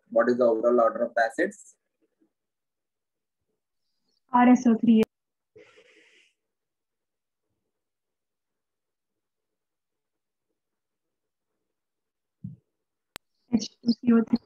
What is the overall order of the acids? RSO3. H2CO3.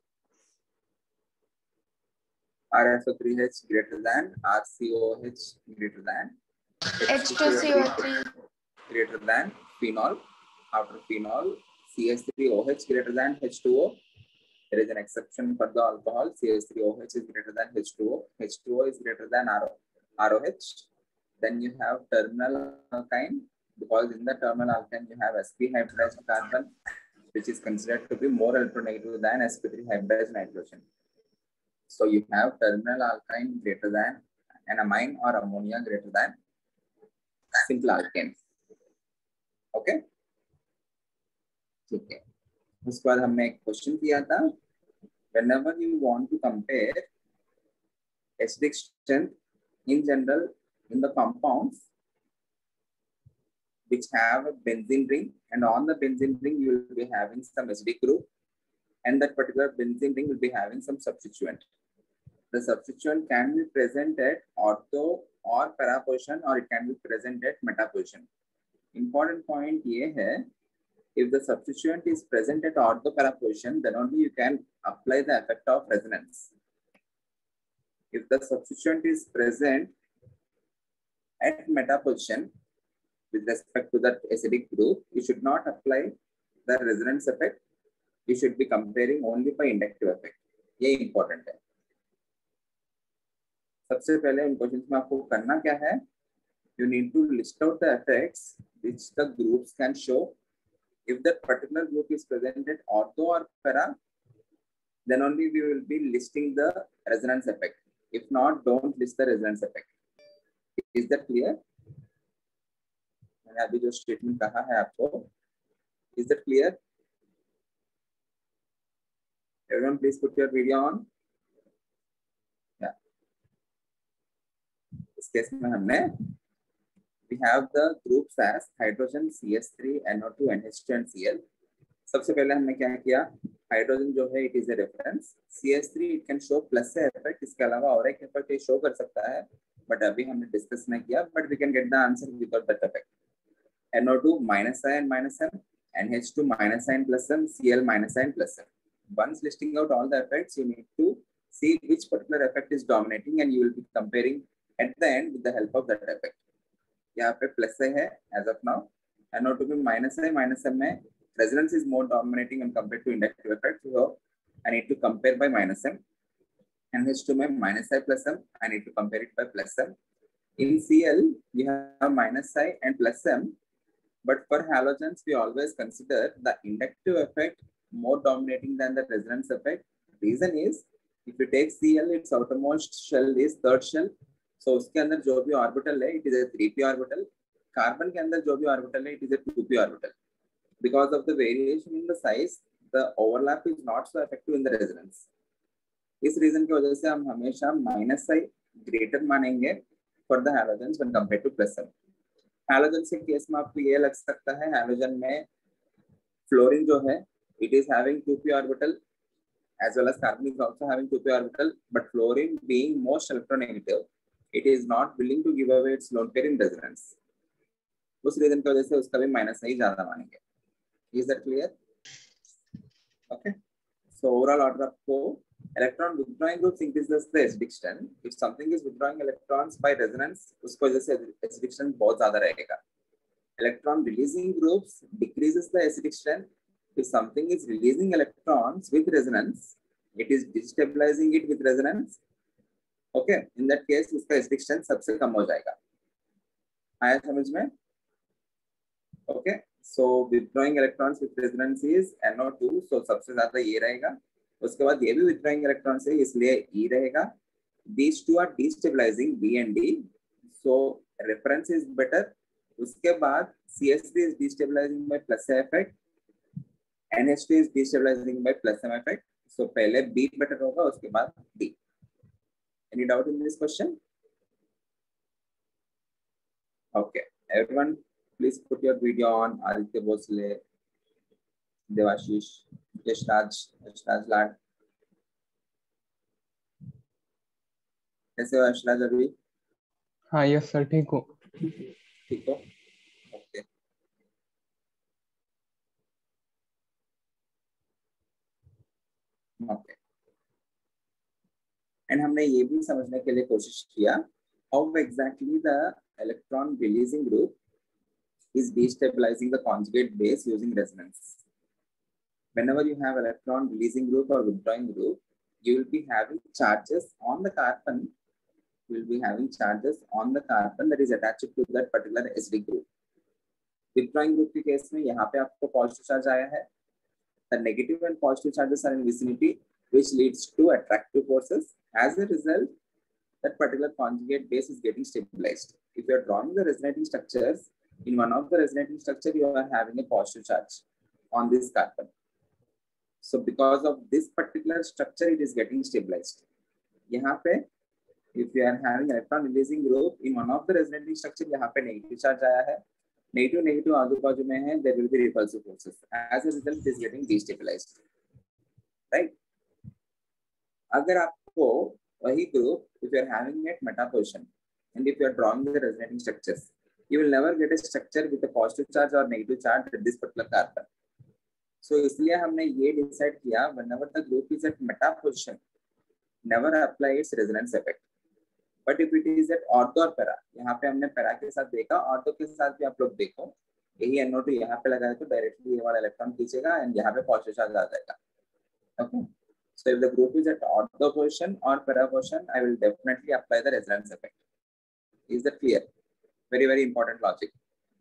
RSO3H greater than, RCOH greater than, H2CO3 greater than phenol. After phenol, CH3OH greater than H2O. There is an exception for the alcohol. CH3OH is greater than H2O. H2O is greater than ROH. Then you have terminal alkyne, because in the terminal alkyne you have sp hybridized carbon, which is considered to be more electronegative than sp3 hybridized nitrogen. So you have terminal alkyne greater than an amine or ammonia greater than simple alkane. Okay ठीक है. उसके बाद हमने एक question किया था, whenever you want to compare acidic strength in general in the compounds which have a benzene ring, and on the benzene ring you will be having some acidic group, and that particular benzene ring will be having some substituent. The substituent can be present at ortho or para position, or it can be present at meta position. Important point ये है, if the substituent is present at ortho para position, then only you can apply the effect of resonance. If the substituent is present at meta position with respect to that acidic group, you should not apply the resonance effect. You should be comparing only by inductive effect. ये important है. सबसे पहले इन questions में आपको करना क्या है, you need to list out the effects which the groups can show. If that particular group is present at ortho or para, then only we will be listing the resonance effect. If not, don't list the resonance effect. Is that clear? मैंने अभी जो statement कहा है आपको, is that clear? Everyone, please put your video on. Yeah. इस case में हमने we have the groups as hydrogen, CH3, NO2, NH2 and Cl. सबसे पहले हमने क्या किया, हाइड्रोजन जो है it is a reference, CH3 it can show plus से इफेक्ट, इसके अलावा और एक इफेक्ट ये शो कर सकता है, बट अभी हमने डिस्कस नहीं किया, but we can get the answer without that effect. NO2 minus I and minus M, NH2 minus I and plus M, Cl minus I and plus M. Once listing out all the effects, you need to see which particular effect is dominating, and you will be comparing at the end with the help of that effect. यहाँ पे plus से है as of now, NO2 में minus है, minus M में resonance is more dominating when compared to inductive effect, so I need to compare by minus M. NH2 में minus I plus M, I need to compare it by plus M. In Cl we have minus I and plus M, but for halogens we always consider the inductive effect more dominating than the resonance effect. Reason is, if you take Cl, its outermost shell is third shell, so उसके अंदर जो भी orbital है it is a 3p orbital, carbon के अंदर जो भी orbital है it is a 2p orbital. Because of the variation in the size, the overlap is not so effective in the resonance. इस रीजन की वजह से हम हमेशा माइनस आई ग्रेटर मानेंगे for the halogens when compared to plus I. Halogen के case में आपको ये लग सकता है, हैलोजन में फ्लोरीन जो है it is having 2p orbital as well as carbon is also having 2p orbital, but fluorine being most electronegative, it is not willing to give away its lone pair in resonance. उस reason की वजह से उसका भी minus ही ज्यादा मानेंगे. Is that clear? Okay. So overall order आपको electron withdrawing groups increases the acidic strength. If something is withdrawing electrons by resonance, उसको वजह से acidic strength बहुत ज्यादा रहेगा. Electron releasing groups decreases the acidic strength. If something is releasing electrons with resonance, it is destabilizing it with resonance. Okay, in that case उसका acidic strength सबसे कम हो जाएगा. आया समझ में? Okay, so withdrawing electrons with resonance is NO2, so सबसे ज्यादा ये रहेगा. उसके बाद ये भी withdrawing electrons है, इसलिए E रहेगा. These two are destabilizing, B and D, so reference is better. उसके बाद CH3 is destabilizing by plus effect, NH2 is destabilizing by plus M effect. So पहले B better होगा, उसके बाद D. Any doubt in this question? Okay, everyone, please put your video on. Aditya Bhosle, Devashish, Yashraj Lad. कैसे हो अशराज अभी? हाँ yes sir, ठीक हो? ठीक हो? ओके। ओके, एंड हमने ये भी समझने के लिए कोशिश किया how exactly the electron releasing group is destabilizing the conjugate base using resonance. Whenever you have electron releasing group or withdrawing group, you will be having charges on the carbon. You will be having charges on the carbon that is attached to that particular SD group. Withdrawing group के case में यहाँ पे आपको positive charge आया है. The negative and positive charges are in vicinity, which leads to attractive forces. As a result, that particular conjugate base is getting stabilized. If you are drawing the resonating structures, in one of the resonating structure, you are having a positive charge on this carbon. So because of this particular structure, it is getting stabilized. यहाँ पे, if you are having electron releasing group, in one of the resonating structure, यहाँ पे negative charge आया है. Negative आजू बाजू में है, there will be repulsive forces. As a result, it is getting destabilized. Right? अगर आपको वही group, if you are having it meta position, and if you are drawing the resonating structures, you will never get a structure with a positive charge or negative charge at this particular carbon. So इसलिए हमने ये decide किया, whenever the group is at meta position, never apply its resonance effect. But if it is at ortho और para, यहाँ पे हमने para के साथ देखा, ortho के साथ भी आप लोग देखो, यही NO2 यहाँ पे लगाए तो directly ये वाला इलेक्ट्रॉन खींचेगा and यहाँ पे positive charge आ जाएगा. Okay. So if the group is at ortho position or para position, I will definitely apply the resonance effect. Is that clear? Very very important logic.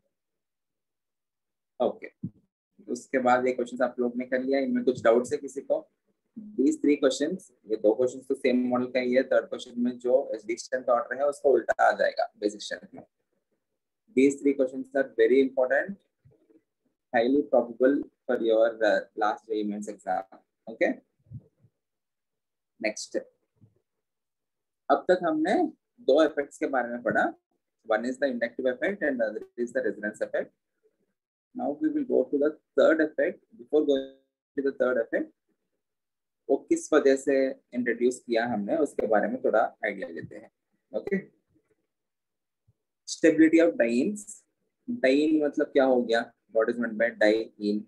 Okay. उसके बाद ये question आप लोग ने कर लिया, इनमें कुछ डाउट्स है किसी को? These three questions, ये दो क्वेश्चंस तो सेम मॉडल का ही है. थर्ड क्वेश्चन में जो एसडी स्ट्रेंथ ऑर्डर है उसको उल्टा आ जाएगा बेसिक स्ट्रेंथ में. These three questions are very important, highly probable for your last JEE Mains exam. Okay. Next. अब तक हमने दो इफेक्ट्स के बारे में पढ़ा. One is the inductive effect and the other is the resonance effect. Now we will go to the third effect. Before going to the third effect, वो किस वजह से इंट्रोड्यूस किया हमने उसके बारे में थोड़ा आइडिया लेते हैं. Okay. Stability of dienes. Diene मतलब क्या हो गया? What is meant by diene?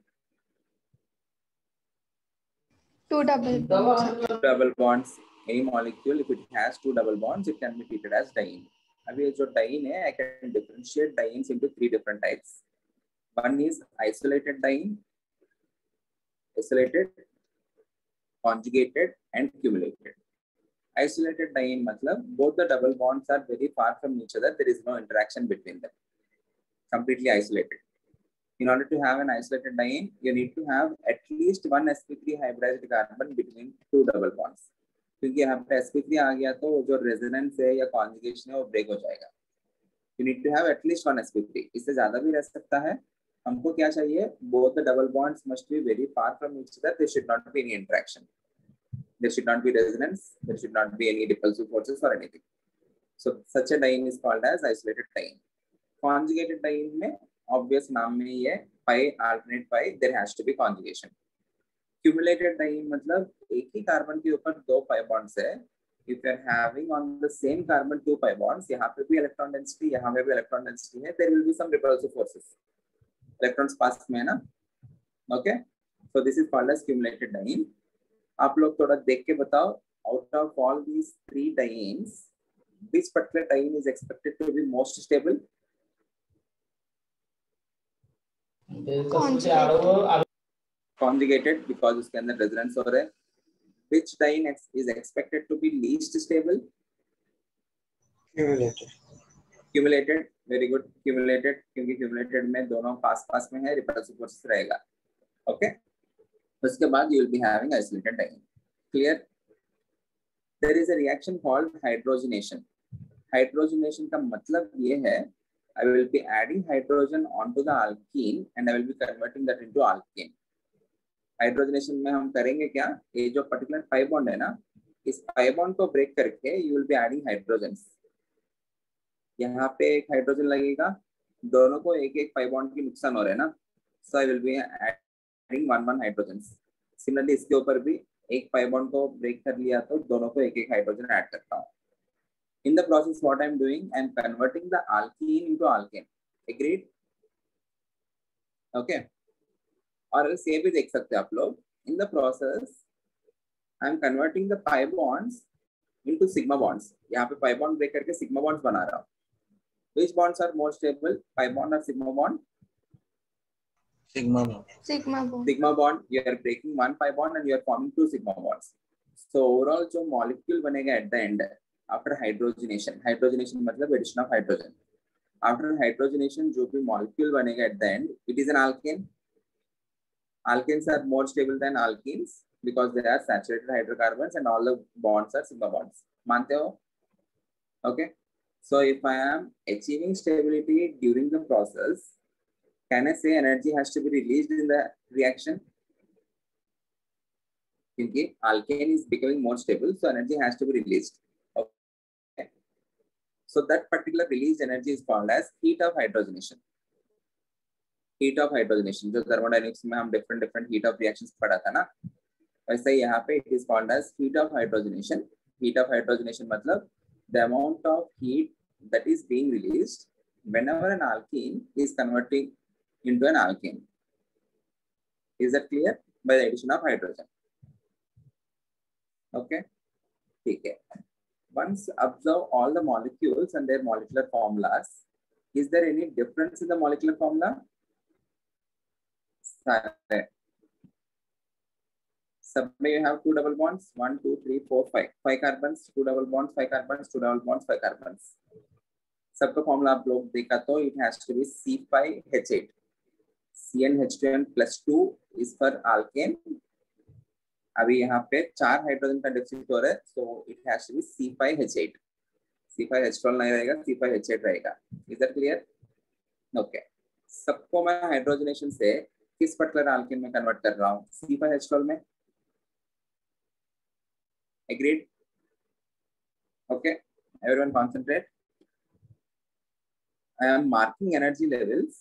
Two double bonds. Double bonds. Any molecule if it has two double bonds, it can be treated as diene. अभी ये जो डाइन है, I can differentiate dienes into three different types. One is isolated diene, isolated, conjugated and cumulated. Isolated diene matlab both the double bonds are very far from each other. There is no interaction between them. Completely isolated. In order to have an isolated diene, you need to have at least one sp3 hybridized carbon between two double bonds. क्योंकि यहाँ पे sp3 आ गया तो जो resonance है या conjugation है वो break हो जाएगा. You need to have at least one sp3. इससे ज़्यादा भी रह सकता है. हमको क्या चाहिए? Both the double bonds must be very far from each other. There should not be any interaction. There should not be resonance. There should not be any repulsive forces or anything. So such a diene is called as isolated diene. Conjugated diene में obvious नाम में ही है pi alternate pi. There has to be conjugation. Cumulated diene मतलब एक ही carbon के ऊपर दो pi bonds है. If you are having on the same carbon two pi bonds, यहाँ पे भी electron density, यहाँ पे भी electron density है. There will be some repulsive forces. Electrons pass में है ना? Okay. So this is called as cumulated diene. आप लोग थोड़ा देख के बताओ, out of all these three dienes, which particular diene is expected to be most stable? Conjugated because उसके अंदर resonance हो रहा है. Which diene is expected to be least stable? Cumulated. Very good. Cumulated क्योंकि cumulated में दोनों पास में है, repulsive forces रहेगा. Okay. उसके बाद you will be having isolated diene. Clear? There is a reaction called hydrogenation. Hydrogenation का मतलब ये है, I will be adding hydrogen onto the alkene and I will be converting that into alkene. Hydrogenation में हम करेंगे क्या? ये जो particular pi bond है ना, इस pi bond को break करके you will be adding hydrogens. यहाँ पे एक हाइड्रोजन लगेगा, दोनों को एक एक pi bond की नुकसान हो रहा है ना, so I will be adding one hydrogens. Similarly इसके ऊपर भी एक pi bond को ब्रेक कर लिया तो दोनों को एक एक हाइड्रोजन ऐड करता हूँ. In the process, what I'm doing, I'm converting the alkene into alkane. Agreed? Okay. और ये भी देख सकते हैं आप लोग. In the process, I'm converting the pi bonds into sigma bonds. यहाँ पे pi bond break करके sigma bonds बना रहा हूँ. Which bonds are more stable? Pi bond or sigma bond? Sigma bond. Sigma bond. Sigma bond. You are breaking one pi bond and you are forming two sigma bonds. So overall जो molecule बनेगा at the end after hydrogenation. Hydrogenation मतलब addition of hydrogen. After hydrogenation जो भी molecule बनेगा at the end, it is an alkane. Alkanes are more stable than alkenes because they are saturated hydrocarbons and all the bonds are sigma bonds. मानते हो? Okay. So if I am achieving stability during the process, can I say energy has to be released in the reaction? Because alkane is becoming more stable, so energy has to be released. Okay. So that particular released energy is called as heat of hydrogenation. Heat of hydrogenation. जो thermodynamics में हम different heat of reactions पढ़ा था ना, वैसे यहाँ पे it is called as heat of hydrogenation. Heat of hydrogenation मतलब the amount of heat that is being released whenever an alkene is converting into an alkane. Is that clear? By the addition of hydrogen. Okay. ठीक है. Once observe all the molecules and their molecular formulas. Is there any difference in the molecular formula? Sub may you have two double bonds, 1, 2, 3, 4, 5. 5 carbons, 2 double bonds, 5 carbons, 2 double bonds, 5 carbons. सबका formula आप लोग देखा तो it has to be C5H8. CnH2n plus 2 is for alkane. अभी यहाँ पे 4 hydrogen का deficit हो रहा है, so it has to be C5H8. C5H12 नहीं रहेगा, C5H8 रहेगा. Is that clear? Okay. सबको मैं हाइड्रोजनेशन से किस पर्टिकुलर आल्केन में कन्वर्ट कर रहा हूँ? C5H12 में. Agreed? Okay. Everyone concentrate. I am marking energy levels.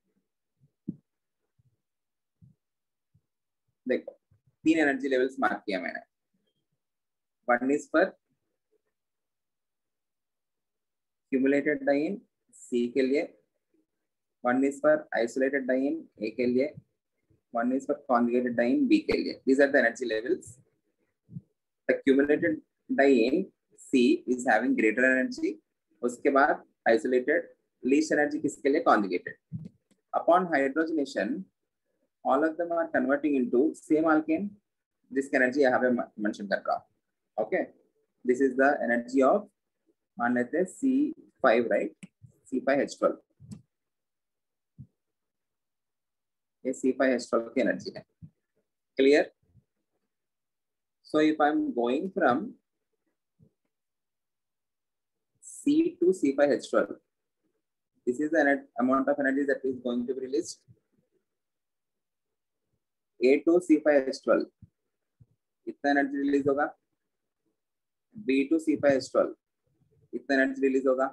देखो 3 एनर्जी लेवल्स मार्क किया मैंने. One is for cumulated diene C के लिए, one is for isolated diene A के लिए, one is for conjugated diene B के लिए. These are the energy levels. The cumulated diene C is having greater energy. उसके बाद isolated least energy किसके लिए? Conjugated. Upon hydrogenation all of them are converting into same alkane. This energy I have mentioned कर रहा हूँ. Okay, this is the energy of मान लेते हैं C5, right? C5H12. ये C5H12 की energy है. Clear? So if I'm going from C to C5H12, this is the amount of energy that is going to be released. A to C5H12 इतना energy release होगा. B to C5H12 इतना energy release होगा.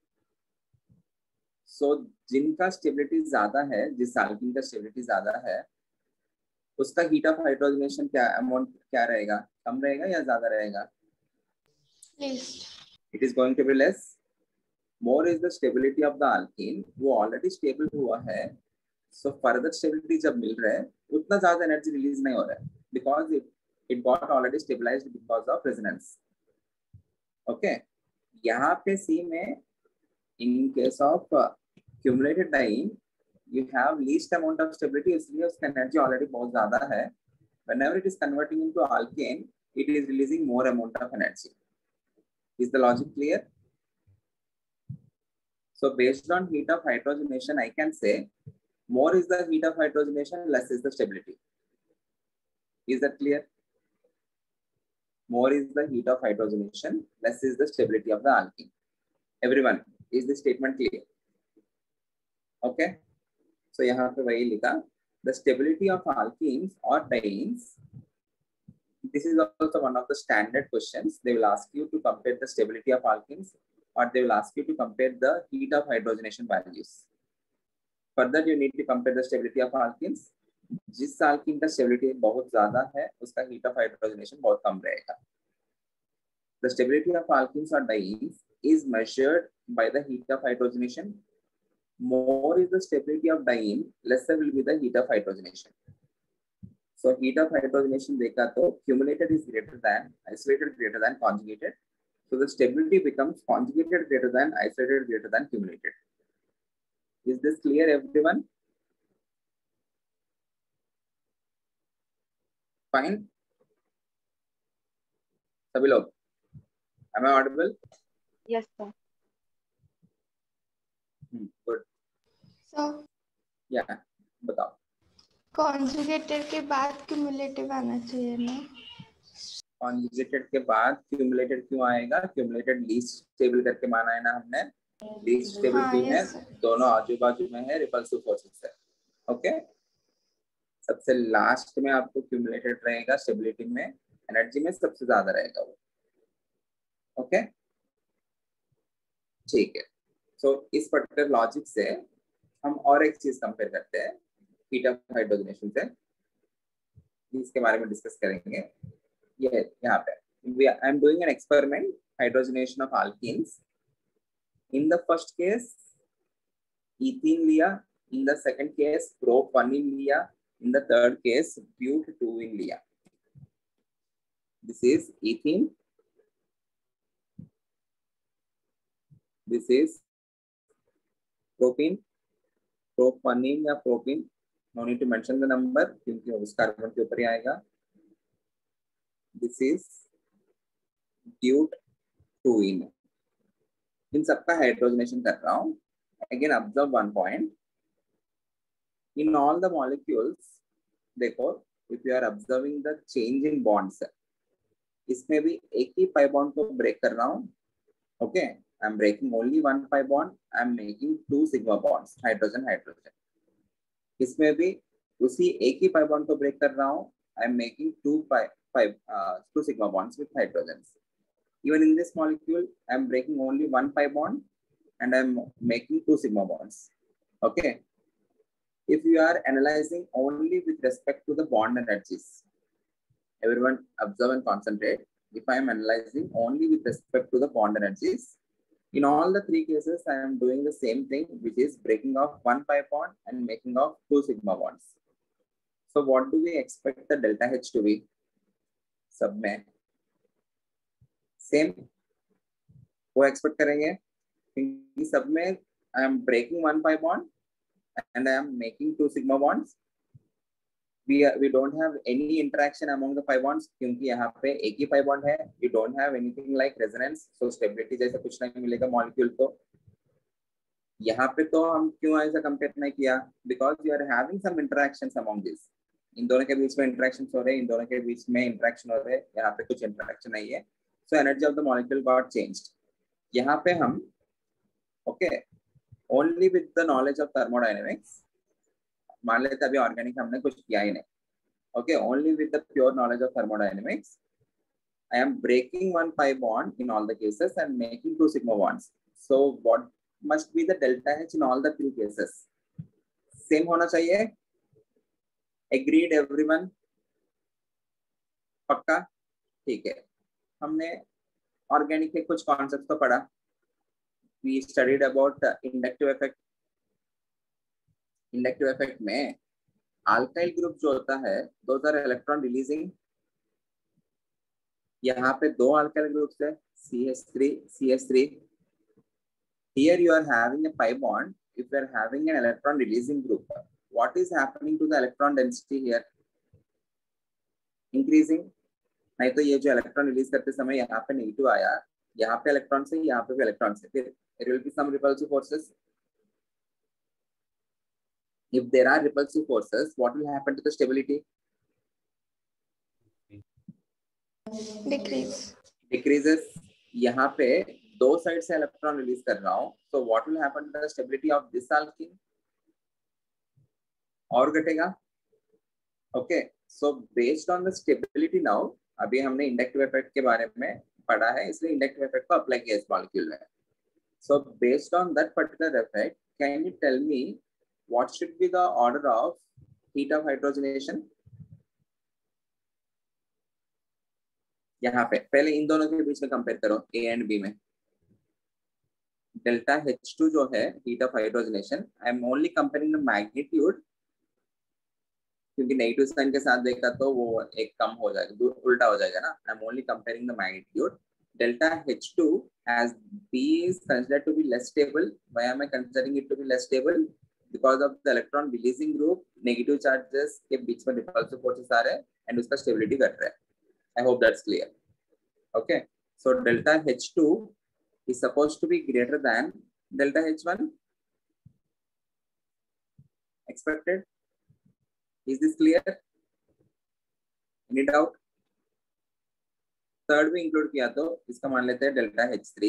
सो जिनका stability ज्यादा है, जिस आल्कीन का stability ज्यादा है, उसका हीट ऑफ हाइड्रोजनेशन क्या अमाउंट क्या रहेगा? कम रहेगा या ज्यादा रहेगा? It is going to be less. More is the stability of the alkene. वो ऑलरेडी स्टेबल हुआ है, सो फर्दर स्टेबिलिटी जब मिल रहा है उतना ज्यादा एनर्जी रिलीज नहीं हो रहा है, because it got already stabilized because of resonance. Okay. यहाँ पे सी में in case of cumulated diene you have least amount of stability, इसलिए उसका एनर्जी ऑलरेडी बहुत ज्यादा है. Whenever it is converting into alkane it is releasing more amount of energy. Is the logic clear? So based on heat of hydrogenation, I can say more is the heat of hydrogenation, less is the stability. Is that clear? More is the heat of hydrogenation, less is the stability of the alkene. Everyone, is this statement clear? Okay. So यहाँ पे वही लिखा, the stability of alkenes or dienes. This is also one of the standard questions. They will ask you to compare the stability of alkenes, or they will ask you to compare the heat of hydrogenation values. Further, you need to compare the stability of alkenes. जिस alkene का stability बहुत ज़्यादा है, उसका heat of hydrogenation बहुत कम रहेगा. The stability of alkenes or dienes is measured by the heat of hydrogenation. More is the stability of diene, lesser will be the heat of hydrogenation. So heat of hydrogenation देखा तो cumulated is greater than isolated greater than conjugated. So the stability becomes conjugated greater than isolated greater than cumulated. Is this clear, everyone? Fine. सभी लोग, am I audible? Yes, sir. Good. So, Yeah. बताओ. conjugated के बाद cumulative आना चाहिए ना? Conjugated के बाद cumulated क्यों आएगा? Cumulated least stable करके माना है ना हमने. Least stable हाँ, क्यों है? yes, sir. दोनों आजू बाजू में है, repulsive forces है. Okay? सबसे लास्ट में आपको cumulated रहेगा, stability में, एनर्जी में सबसे ज्यादा रहेगा वो. ओके, ठीक है. सो इस पर्टिकुलर लॉजिक से हम और एक चीज कंपेयर करते हैं हीट ऑफ हाइड्रोजनेशन से, इसके बारे में डिस्कस करेंगे. ये यहाँ पे I am doing an experiment, hydrogenation of alkenes. In the first case ethene लिया, in the second case propene लिया, in the third case but two ene लिया. This is ethene, this is propene, propene या propene, no need to mention the number क्योंकि उस carbon के ऊपर ही आएगा. This is ब्यूट-2-इन. इन सबका हाइड्रोजनेशन कर रहा हूं. Again observe one point, in all the molecules देखो, if you are observing the change in bonds, इसमें भी एक ही पाई बॉन्ड को ब्रेक कर रहा हूं. Okay, I am breaking only one pi bond. I am making 2 sigma bonds, hydrogen hydrogen. इसमें भी उसी एक ही pi bond को break कर रहा हूँ. I am making 2 sigma bonds with hydrogens. Even in this molecule, I am breaking only one pi bond and I am making 2 sigma bonds. Okay. If you are analyzing only with respect to the bond energies, everyone observe and concentrate. If I am analyzing only with respect to the bond energies, in all the three cases, I am doing the same thing, which is breaking off one pi bond and making off 2 sigma bonds. So what do we expect the delta H to be? सब में same वो expect करेंगे क्योंकि सब में I am breaking one pi bond and I am making 2 sigma bonds. We don't have any interaction among the pi bonds क्योंकि यहाँ पे एक ही pi bond है. You don't have anything like resonance, so stability जैसा कुछ नहीं मिलेगा molecule को. यहाँ पे तो हम क्यों ऐसा कंपेयर नहीं किया? Because you are having some interactions among this. इन दोनों के बीच में इंटरेक्शन हो रहे हैं, इन दोनों के बीच में इंटरेक्शन हो रहे हैं. यहाँ पे कुछ इंटरेक्शन नहीं है, so energy of the molecule got changed. यहाँ पे हम okay only with the knowledge of thermodynamics, मान लेते अभी ऑर्गेनिक हमने कुछ किया ही नहीं. Okay, only with the pure knowledge of thermodynamics, I am breaking one pi bond in all the cases and making 2 sigma bonds. So what must be the delta H in all the 3 cases? Same होना चाहिए. Agreed everyone? पक्का? ठीक है. हमने organic के कुछ concept तो पढ़ा. We studied about inductive effect. Inductive effect में अल्काइल ग्रुप जो होता है, दोस आर इलेक्ट्रॉन रिलीजिंग. यहाँ पे दो अल्काइल ग्रुप्स है, CH3, CH3. Here you are having a pi bond. If you are having an electron releasing group, what is happening to the electron density here? Increasing. नहीं तो ये जो electron release करते समय यहाँ पे नेगेटिव आया, यहाँ पे इलेक्ट्रॉन से, यहाँ पे भी इलेक्ट्रॉन से, फिर there will be some repulsive forces. If there are repulsive forces, what will happen to the stability? Decreases. यहाँ पे दो साइड से इलेक्ट्रॉन रिलीज कर रहा हूँ, so what will happen to the stability of this alkene? और घटेगा. Okay, so based on the stability now, अभी हमने इंडक्टिव इफेक्ट के बारे में पढ़ा है, इसलिए इंडक्टिव इफेक्ट को अप्लाई किया इस मॉलिक्यूल में. So based on that particular effect, can you tell me what should be the order of heat of hydrogenation? यहाँ पे पहले इन दोनों के बीच में कंपेयर करो, A एंड B में. डेल्टा H2 जो है heat of hydrogenation, I am only comparing the magnitude, क्योंकि नेगेटिव साइन के साथ देखा तो वो एक कम हो जाएगा, उल्टा हो जाएगा ना. I am only comparing the magnitude. Delta H2 as B is considered to be less stable. Why am I considering it to be less stable? Because of the electron releasing group, negative charges के बीच में repulsive forces आ रहे हैं and उसका stability घट रहा है. I hope that's clear. Okay. So delta H2 is supposed to be greater than delta H1. Expected. Is this clear? Any doubt? Third भी इंक्लूड किया तो इसका मान लेते हैं delta H3.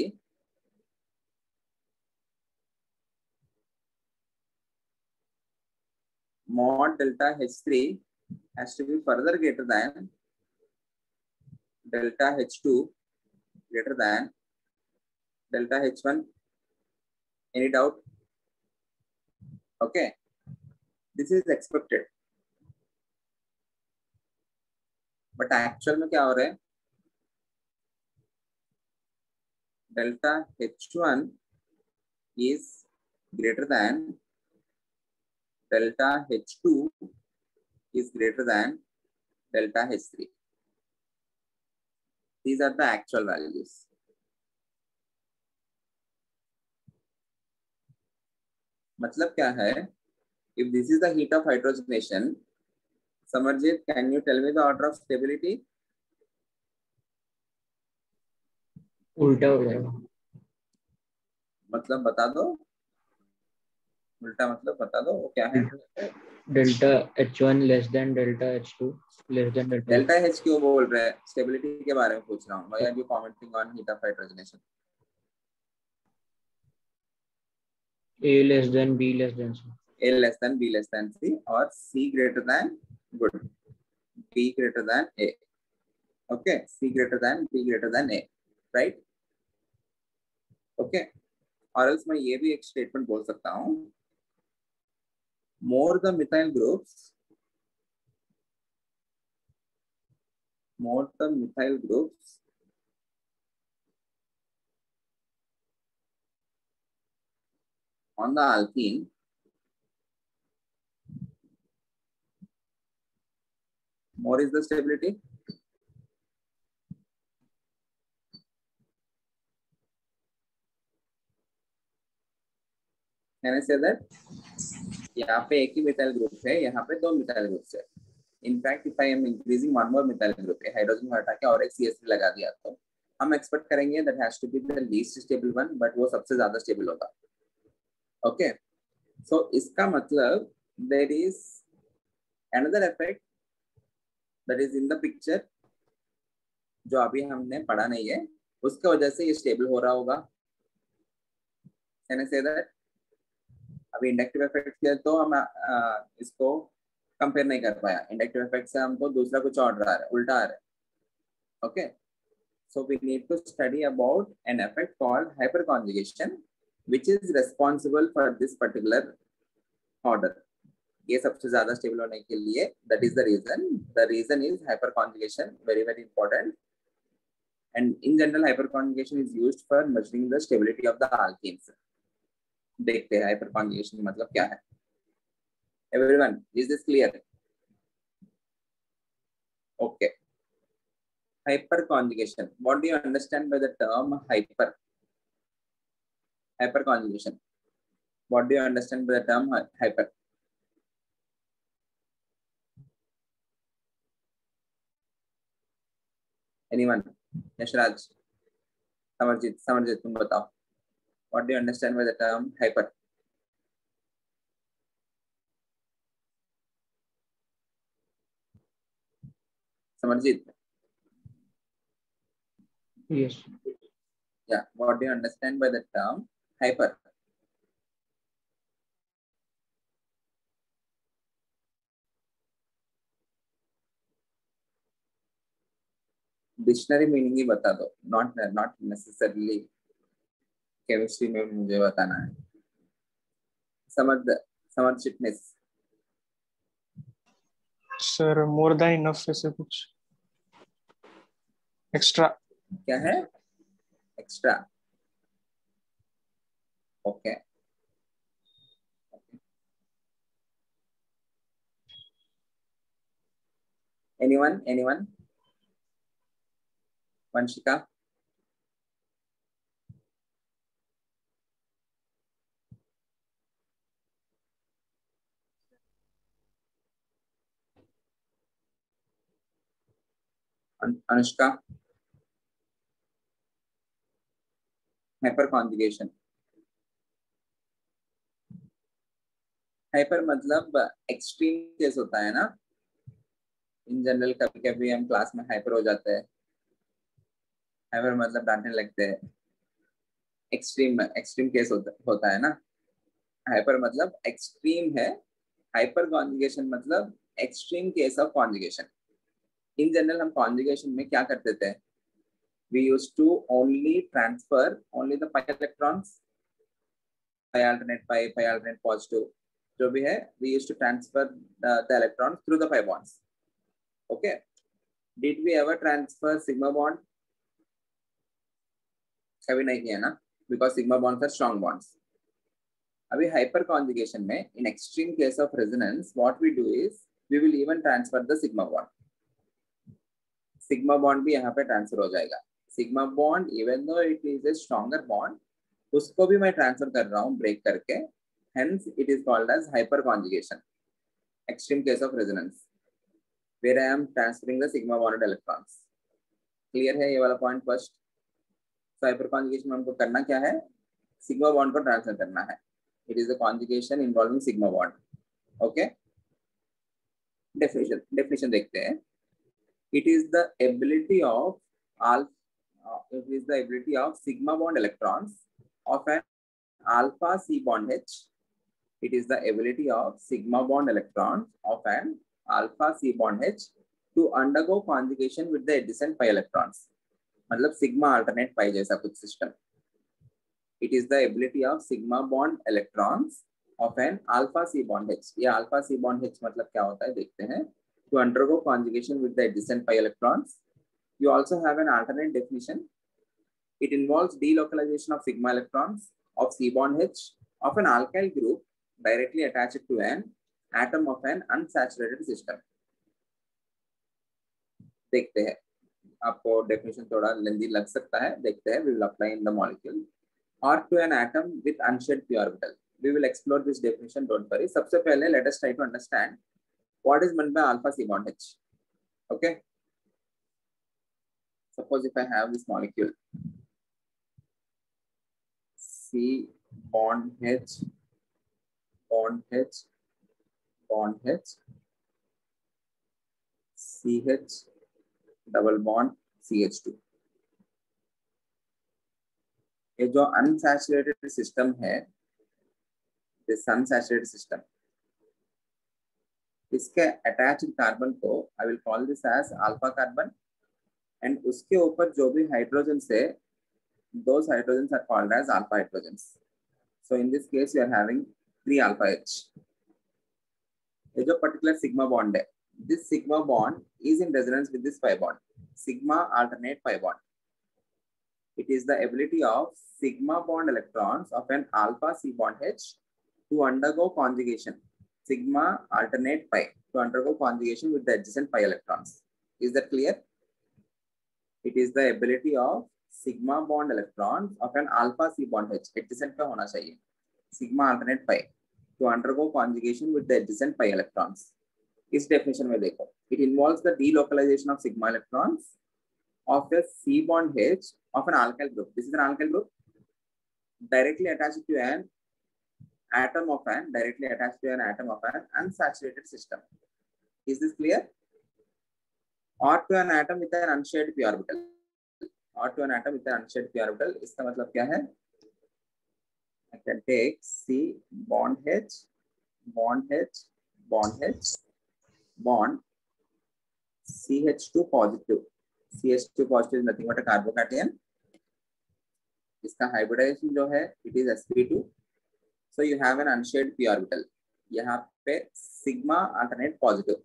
Mod delta H3 has to be further greater than delta H2 greater than delta H1. Any doubt? Okay. This is expected. But actual में क्या हो रहा है? Delta H1 is greater than delta H2 is greater than delta H3. These are the actual values. मतलब क्या है? If this is the heat of hydrogenation, Samarjit, can you tell me the order of stability? उल्टा हो जाएगा. मतलब बता दो. उल्टा मतलब बता दो वो क्या है? Delta H1 less than delta H2 less than delta H क्यों बोल रहे हैं? स्टेबिलिटी के बारे में पूछ रहा हूँ. Why are you commenting on heat of hydrogenation? A less than B less than C. A less than B less than C और C greater than good. B greater than A. Okay, C greater than B greater than A. Right? Okay. और else मैं ये भी एक statement बोल सकता हूँ. More the methyl groups, on the alkene, more is the stability. Can I say that? यहाँ पे एक ही मिथाइल ग्रुप है, यहाँ पे दो मिथाइल ग्रुप है. In fact if I am increasing one more methyl group, hydrogen हटा के और एक CH3 लगा दिया तो हम एक्सपेक्ट करेंगे that has to be the least stable one, but वो सबसे ज्यादा स्टेबल होगा. ओके. सो इसका मतलब there is another effect that is in the picture, जो अभी हमने पढ़ा नहीं है, उसके वजह से ये स्टेबल हो रहा होगा. Can I say that? अभी इंडक्टिव इफेक्ट किया तो हम इसको कंपेयर नहीं कर पाया. इंडक्टिव इफेक्ट से हमको दूसरा कुछ और आ रहा है, उल्टा आ रहा है. Okay. So we need to study about an effect called hyperconjugation which is responsible for this particular order. ये सबसे ज्यादा स्टेबल होने के लिए, that is the reason is hyperconjugation. Very very important. And in general hyperconjugation is used for measuring the stability of the alkenes. देखते हैं हाइपरकॉन्जुगेशन मतलब क्या है. Everyone, is this clear? Okay. Hyperconjugation. What do you understand by the term hyper? Hyperconjugation. What do you understand by the term hyper? Anyone? Yashraj, Samarjit, तुम बताओ. What do you understand by the term hyper? Samarjit. Yes. Yeah. What do you understand by the term hyper? Dictionary meaning ही बता दो. Not necessarily chemistry में मुझे बताना है. समर्जितनेस. सर मोर देन इनफ ऐसे कुछ एक्स्ट्रा. क्या है? Extra. Okay anyone Vanshika Anushka hyper conjugation hyper मतलब एक्सट्रीम केस होता है ना इन जनरल कभी कभी हम क्लास में हाइपर हो जाते हैं हाइपर मतलब डांटने लगते हैं एक्सट्रीम केस होता है ना हाइपर मतलब एक्सट्रीम है हाइपर कॉन्जुगेशन मतलब extreme case of conjugation in general हम कॉन्जुगेशन में क्या करते थे we used to only transfer only the pi electrons pi alternate positive जो भी है we used to transfer the electrons through the pi bonds okay did we ever transfer sigma bond कभी नहीं किया ना because sigma bonds are strong bonds अभी hyper conjugation में in extreme case of resonance what we do is we will even transfer the sigma bond sigma bond भी यहाँ पे transfer हो जाएगा sigma bond even though it is a stronger bond उसको भी मैं ट्रांसफर कर रहा हूँ ब्रेक करके hence it is called as hyperconjugation extreme case of resonance where I am transferring the sigma bonded electrons clear है ये वाला पॉइंट फर्स्ट तो hyperconjugation में हमको करना क्या है sigma bond को ट्रांसफर करना है it is a conjugation involving sigma bond okay definition देखते हैं it is the ability of sigma bond electrons of an alpha C bond H. It is the ability of sigma bond electrons of an alpha C bond H to undergo conjugation with the adjacent pi electrons. मतलब sigma alternate pi जैसा कुछ system. It is the ability of sigma bond electrons of an alpha C bond H. ये alpha C bond H मतलब क्या होता है देखते हैं. To undergo conjugation with the adjacent pi electrons. You also have an alternate definition. It involves delocalization of sigma electrons of C bond H of an alkyl group directly attached to an atom of an unsaturated system. देखते हैं आपको definition थोड़ा लेंदी लग सकता है देखते हैं we will apply in the molecule or to an atom with unshared p orbital. We will explore this definition, don't worry. सबसे पहले let us try to understand what is meant by alpha C bond H. Okay, suppose if I have this molecule C bond H bond H bond H CH double bond CH2 ये जो unsaturated system है this unsaturated system इसके attached carbon को I will call this as alpha carbon and उसके ऊपर जो भी hydrogens है those hydrogens are called as alpha hydrogens. So in this case you are having 3 alpha H. ये जो particular sigma bond है this sigma bond is in resonance with this pi bond sigma alternate pi bond. It is the ability of sigma bond electrons of an alpha C bond H to undergo conjugation sigma alternate pi to undergo conjugation with the adjacent pi electrons. Is that clear? It is the ability of sigma bond electrons of an alpha C bond H adjacent पे होना चाहिए sigma alternate pi to undergo conjugation with the adjacent pi electrons. इस definition में देखो it involves the delocalization of sigma electrons of a C bond H of an alkyl group. This is an alkyl group directly attached to an atom of an unsaturated system. Is this clear? Or to an atom with an unshared p orbital. Or to an atom with an unshared p orbital. इसका मतलब क्या है? I can take C bond H bond H bond H bond CH2 positive. CH2 positive is nothing but a carbocation. इसका hybridization जो है it is sp2. So you have an unshared p orbital. यहाँ पे sigma alternate positive.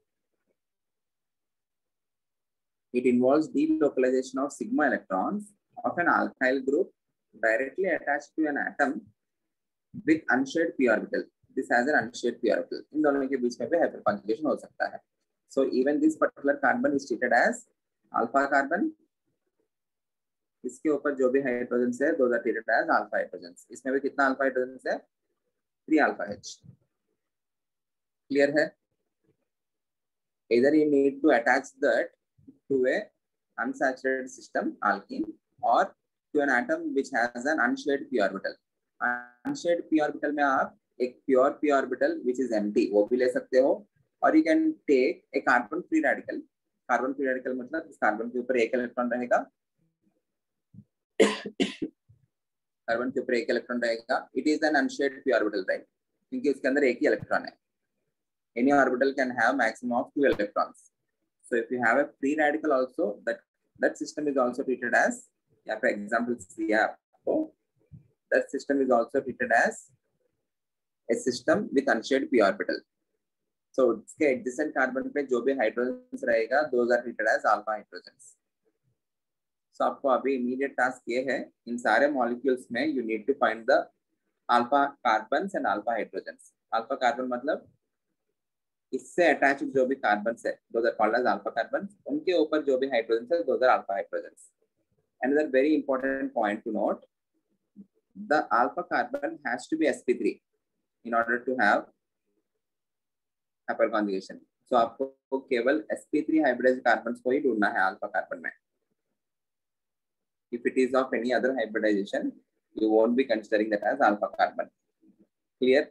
It involves delocalization of sigma electrons of an alkyl group directly attached to an atom with unshared p orbital. This has an unshared p orbital. इन दोनों के बीच में भी hyperconjugation हो सकता है. So even this particular carbon is treated as alpha carbon. इसके ऊपर जो भी हाइड्रोजन है those are treated as alpha hydrogens. इसमें भी कितना alpha hydrogens है? 3 alpha H. Clear है? Either you need to attach that to a unsaturated system alkene or to an atom which has an unshared p orbital. Unshared p orbital में आप एक pure p orbital which is empty वो भी ले सकते हो, और you can take a carbon free radical. Carbon free radical मतलब इस कार्बन के ऊपर एक इलेक्ट्रॉन रहेगा, कार्बन के ऊपर एक इलेक्ट्रॉन रहेगा. It is an unshared p orbital, right? क्योंकि उसके अंदर एक ही इलेक्ट्रॉन है. Any orbital can have maximum of 2 electrons. So if you have a free radical also, that system is also treated as, yeah, for example, CR4, that system is also treated as a system with unshared p orbital. So इसके adjacent carbon पे जो भी hydrogens रहेगा, those are treated as alpha hydrogens. So आपको अभी immediate task ये है, इन सारे molecules में you need to find the alpha carbons and alpha hydrogens. Alpha carbon मतलब इससे अटैच जो भी कार्बन है those are called as alpha carbons. उनके ऊपर जो भी हाइड्रोजन है those are alpha hydrogens. Another very important point to note, the alpha carbon has to be sp3 in order to have hyperconjugation. So आपको केवल sp3 hybridized carbons को ही ढूंढना है alpha carbon में. If it is of any other hybridization, you won't be considering that as alpha carbon. Clear?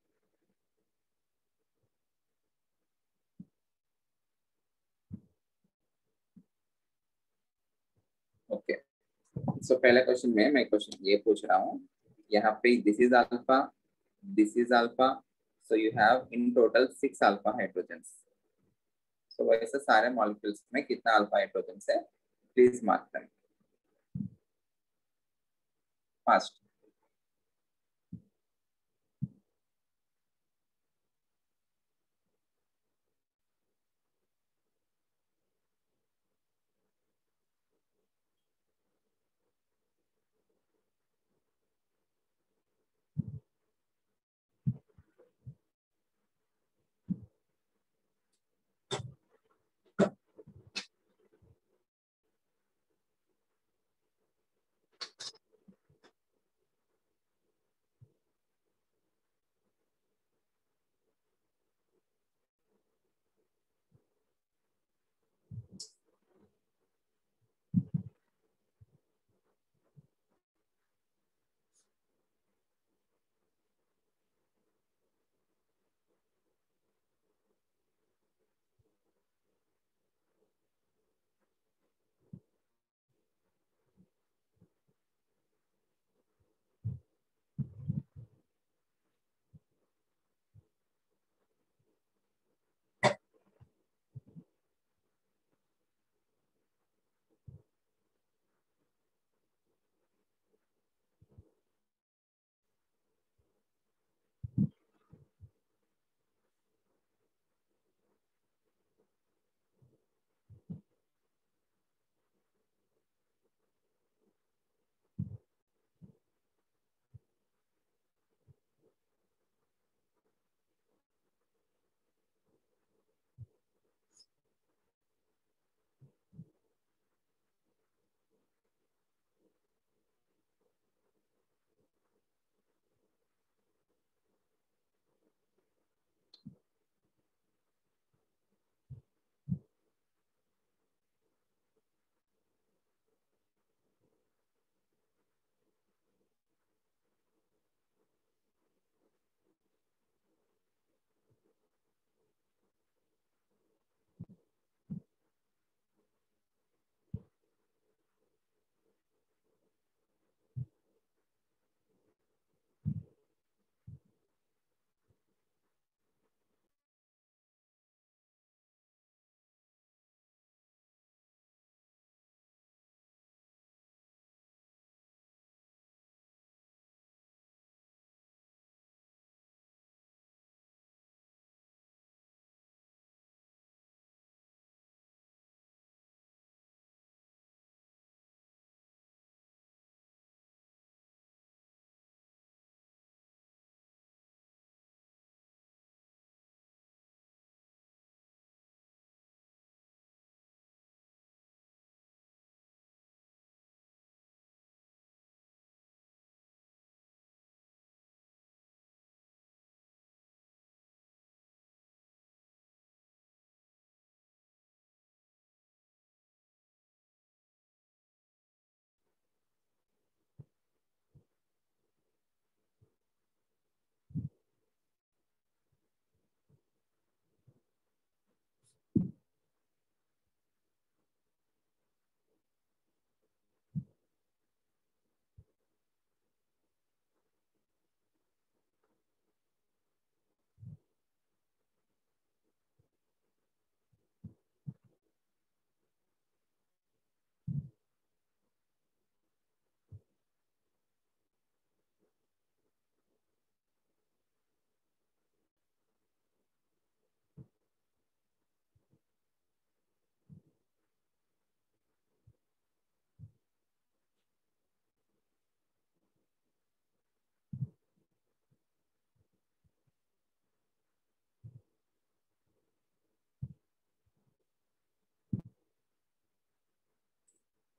Okay, so पहले question में मैं question ये पूछ रहा हूँ, यहाँ पे this is alpha, so you have in total 6 alpha hydrogens. सो वैसे सारे मॉलिक्यूल्स में कितना अल्फा हाइड्रोजन्स है, प्लीज मार्क देम फास्ट.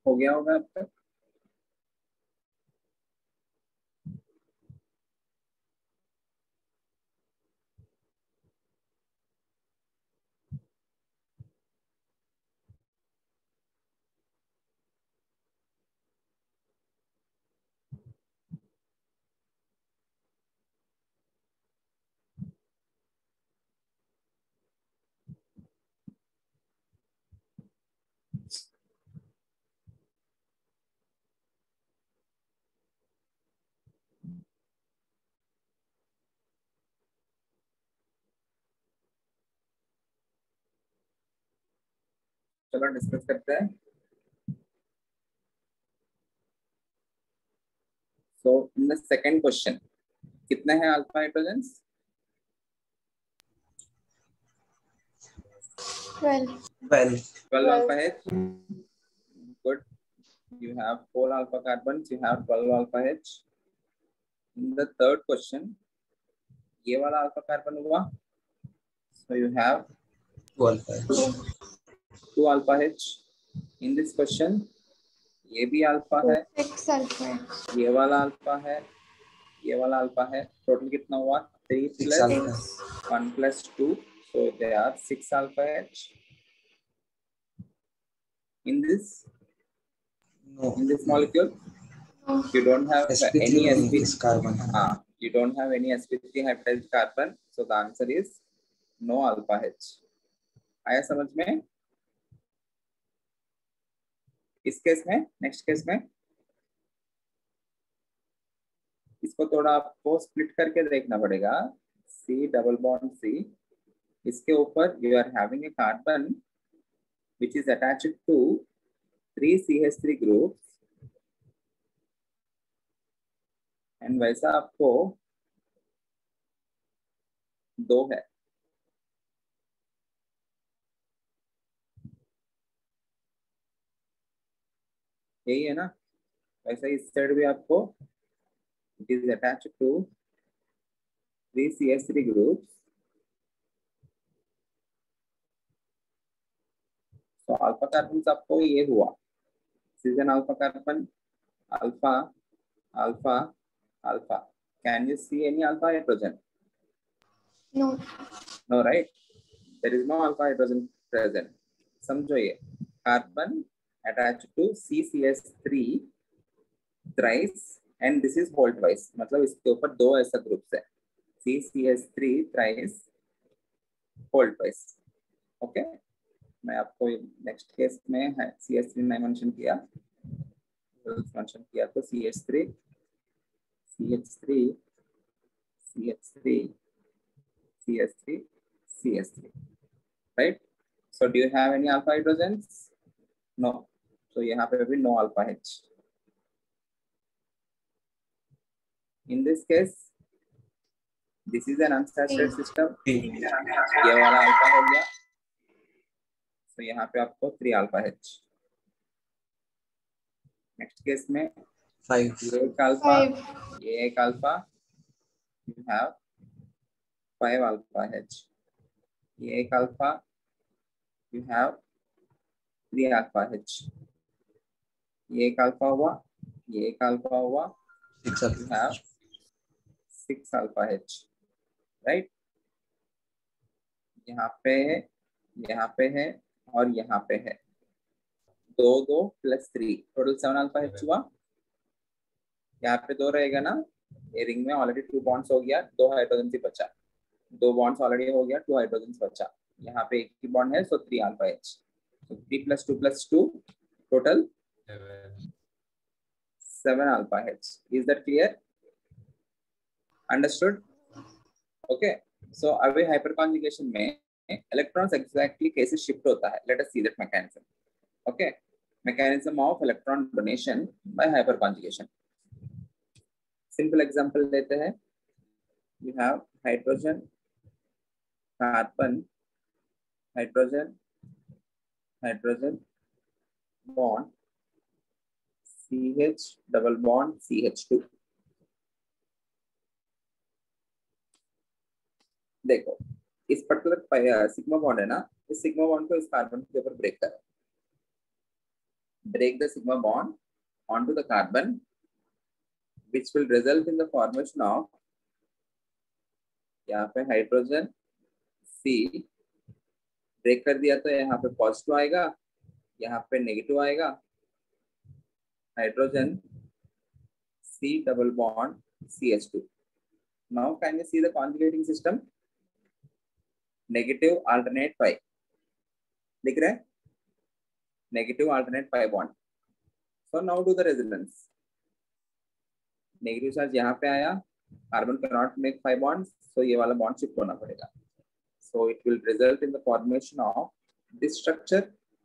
हो गया होगा अब तक? चलो डिस्कस करते हैं। So in the second question कितने हैं alpha hydrogens? 12 alpha H. Good. You have 4 alpha carbons. You have 12 alpha H. In the third question, ये वाला alpha carbon हुआ. So you have 2 alpha H. In this question, ये भी alpha है. 6 alpha H. ये वाला alpha है. ये वाला alpha है. Total कितना हुआ? 3 plus 1 plus 2. So they are 6 alpha H. In this molecule, you don't have any sp3 carbon. You don't have any sp3 hybridized carbon. So the answer is no alpha H. आया समझ में? इस case में, next case में इसको थोड़ा आपको split करके देखना पड़ेगा. C double bond C. इसके ऊपर you are having a carbon which is attached to 3 CH3 groups. And वैसा आपको 2 है. यही है ना? वैसा इस साइड भी आपको it is attached to 3 CH3 groups. तो अल्फा कार्बन आपको ये हुआ. सीजन alpha carbon alpha alpha alpha. Can you see any alpha hydrogen? No. No, right? There is no alpha hydrogen present. समझो ये carbon attached to CCS3 thrice and this is whole twice. मतलब इसके ऊपर 2 ऐसा ग्रुप्स है. CCS3 thrice whole twice. Okay, मैं आपको next case में CH3 नहीं मेंशन किया. मेंशन किया तो CH3 CH3 CH3 CH3 CH3, right? So do you have any alpha hydrogens? No. So यहाँ पे भी no alpha H. In this case, this is an unsaturated system. ये वाला alpha हो गया. So यहाँ पे आपको 3 alpha H. Next case में 5 ये एक alpha, ये एक alpha. You have 5 alpha H. ये एक alpha. You have 3 alpha H. ये एक alpha हुआ, ये एक alpha हुआ. You have 6 alpha H, right? यहाँ पे है और यहाँ पे है. 2 plus 3 टोटल 7 alpha H हुआ. यहाँ पे 2 रहेगा ना. ये रिंग में ऑलरेडी 2 बॉन्ड्स हो गया, 2 हाइड्रोजन से बचा. 2 बॉन्ड्स ऑलरेडी हो गया, 2 हाइड्रोजन से बचा. यहाँ पे एक ही बॉन्ड है, सो 3 alpha H. So 3 plus 2 plus 2 total 7 alpha H. Is that clear? Understood? Okay. So अभी hyperconjugation में electrons exactly कैसे shift होता है? Let us see that mechanism. Okay. Mechanism of electron donation by hyperconjugation. Simple example लेते हैं. You have hydrogen, carbon, hydrogen, hydrogen, bond, CH double bond CH2. देखो इस particular sigma bond है ना, इस सिग्मा बॉन्ड को इस कार्बन के ऊपर ब्रेक करो. break the sigma bond onto the carbon, which will result in the formation of यहाँ पे हाइड्रोजन C ब्रेक कर दिया तो यहाँ पे पॉजिटिव आएगा, यहाँ पे नेगेटिव आएगा, hydrogen C double bond CH2. Now can you see the conjugating system? Negative alternate pi दिख रहा है, negative alternate pi bond. So now do the resonance. Negative charge यहाँ पे आया, carbon cannot make pi bonds, so ये वाला bond shift होना पड़ेगा. So it will result in the formation of this structure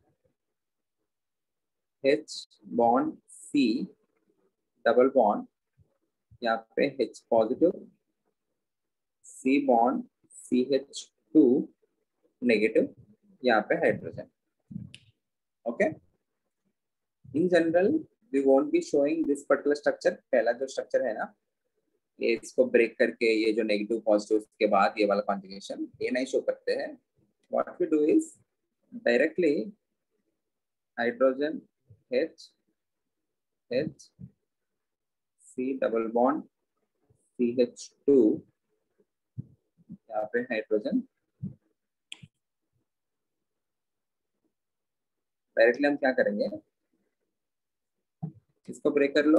H bond C double bond, यहाँ पे H positive, C bond CH2 negative, यहाँ पे hydrogen. Okay. In general, we won't be showing this particular structure. पहला जो structure है ना, ये इसको ब्रेक करके ये जो नेगेटिव पॉजिटिव के बाद ये वाला कॉन्जुगेशन ये नहीं शो करते हैं. What we do is directly hydrogen H C double bond CH2, यहाँ पे हाइड्रोजन. डायरेक्टली हम क्या करेंगे, इसको ब्रेक कर लो,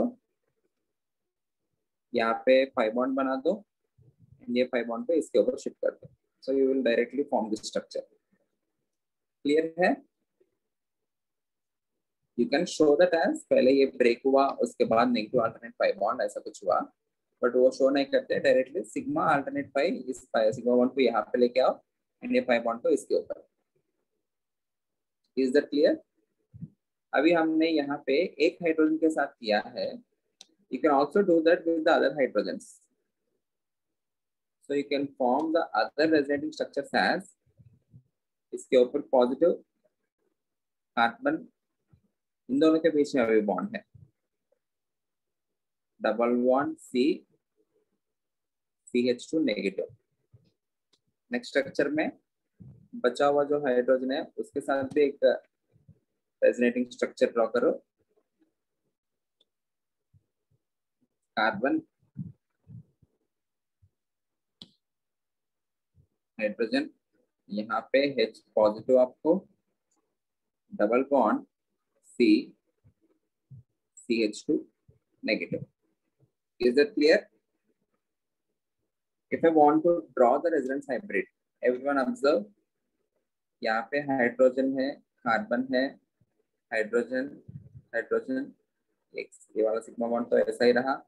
यहाँ पे pi bond बना दो, ये pi bond पे इसके ऊपर शिफ्ट कर दो. So you will directly form this structure. Clear है? You can show that as पहले ये ब्रेक हुआ, उसके बाद नेगेटिव अल्टरनेट pi bond ऐसा कुछ हुआ, बट वो शो नहीं करते. डायरेक्टली सिग्मा अल्टरनेट pi इस सिग्मा बॉन्ड को यहाँ पे लेके आओ एंड ये pi bond को इसके ऊपर. Is that clear? अभी हमने यहाँ पे एक हाइड्रोजन के साथ किया है. You can also do that with the other hydrogens. So you can form the other resonating structures as इसके ऊपर पॉजिटिव कार्बन, इन दोनों के बीच में अभी बॉन्ड है, double bond C CH2 negative. Next structure में बचा हुआ जो हाइड्रोजन है उसके साथ भी एक रेजोनेटिंग स्ट्रक्चर ड्रॉ करो. कार्बन, हाइड्रोजन, यहाँ पे H पॉजिटिव आपको, double bond C CH2 negative. Is that clear? If I want to draw the resonance hybrid, everyone observe, यहाँ पे हाइड्रोजन है, कार्बन है, हाइड्रोजन हाइड्रोजन, ये वाला सिग्मा बॉन्ड तो ऐसा ही रहा,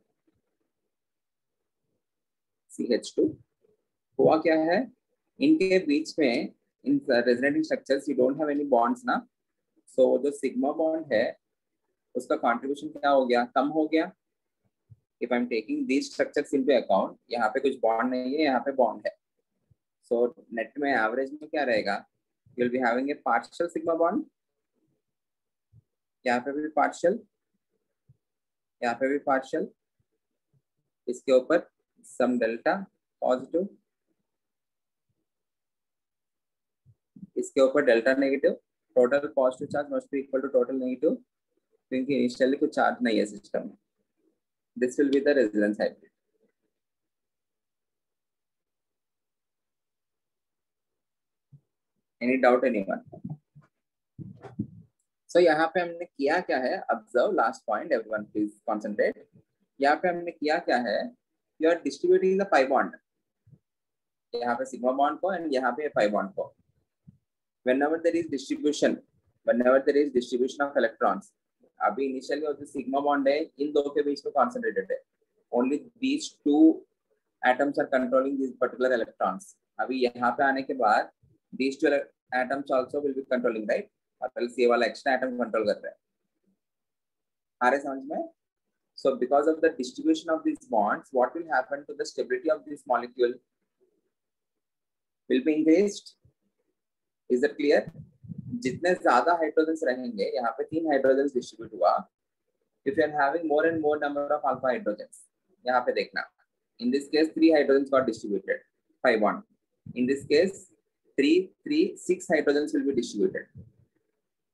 CH2. हुआ क्या है, इनके बीच में इन resonating structures you don't have any bonds ना, सो जो सिग्मा बॉन्ड है उसका कंट्रीब्यूशन क्या हो गया, कम हो गया. If I am taking these structures into account, यहाँ पे कुछ बॉन्ड नहीं है, यहाँ पे बॉन्ड है, सो नेट में एवरेज में क्या रहेगा, you will be having a partial sigma bond, यहाँ पे भी पार्शियल, यहाँ पे भी पार्शियल, इसके ऊपर सम डेल्टा पॉजिटिव, इसके ऊपर delta negative. Total positive charge must be equal to total negative, क्योंकि इनिशियली कुछ चार्ज नहीं है सिस्टम में. This will be the resonance hybrid. Any doubt anyone? So यहाँ पे हमने किया क्या है, observe last point, everyone please concentrate. यहाँ पे हमने किया क्या है, you are distributing the pi bond, यहाँ पे सिग्मा बॉन्ड को एंड यहाँ पे पाई बॉन्ड को. whenever there is distribution of electrons, अभी इनिशियली जो सिग्मा बॉन्ड है इन दो के बीच में कॉन्सेंट्रेटेड है, only these two atoms are controlling this particular electrons. अभी यहाँ पे आने के बाद these two atoms also will be controlling, right, और ये वाला एक्स्ट्रा एटम कंट्रोल कर रहा है. आ रहे समझ में? So because of the distribution of these bonds, what will happen to the stability of this molecule? Will be increased. Is that clear? जितने ज्यादा हाइड्रोजन्स रहेंगे, यहाँ पे 3 हाइड्रोजन्स डिस्ट्रीब्यूट हुआ. If you are having more and more number of alpha hydrogens, यहाँ पे देखना. In this case, 3 hydrogens got distributed, 5 bond. In this case, 6 hydrogens will be distributed.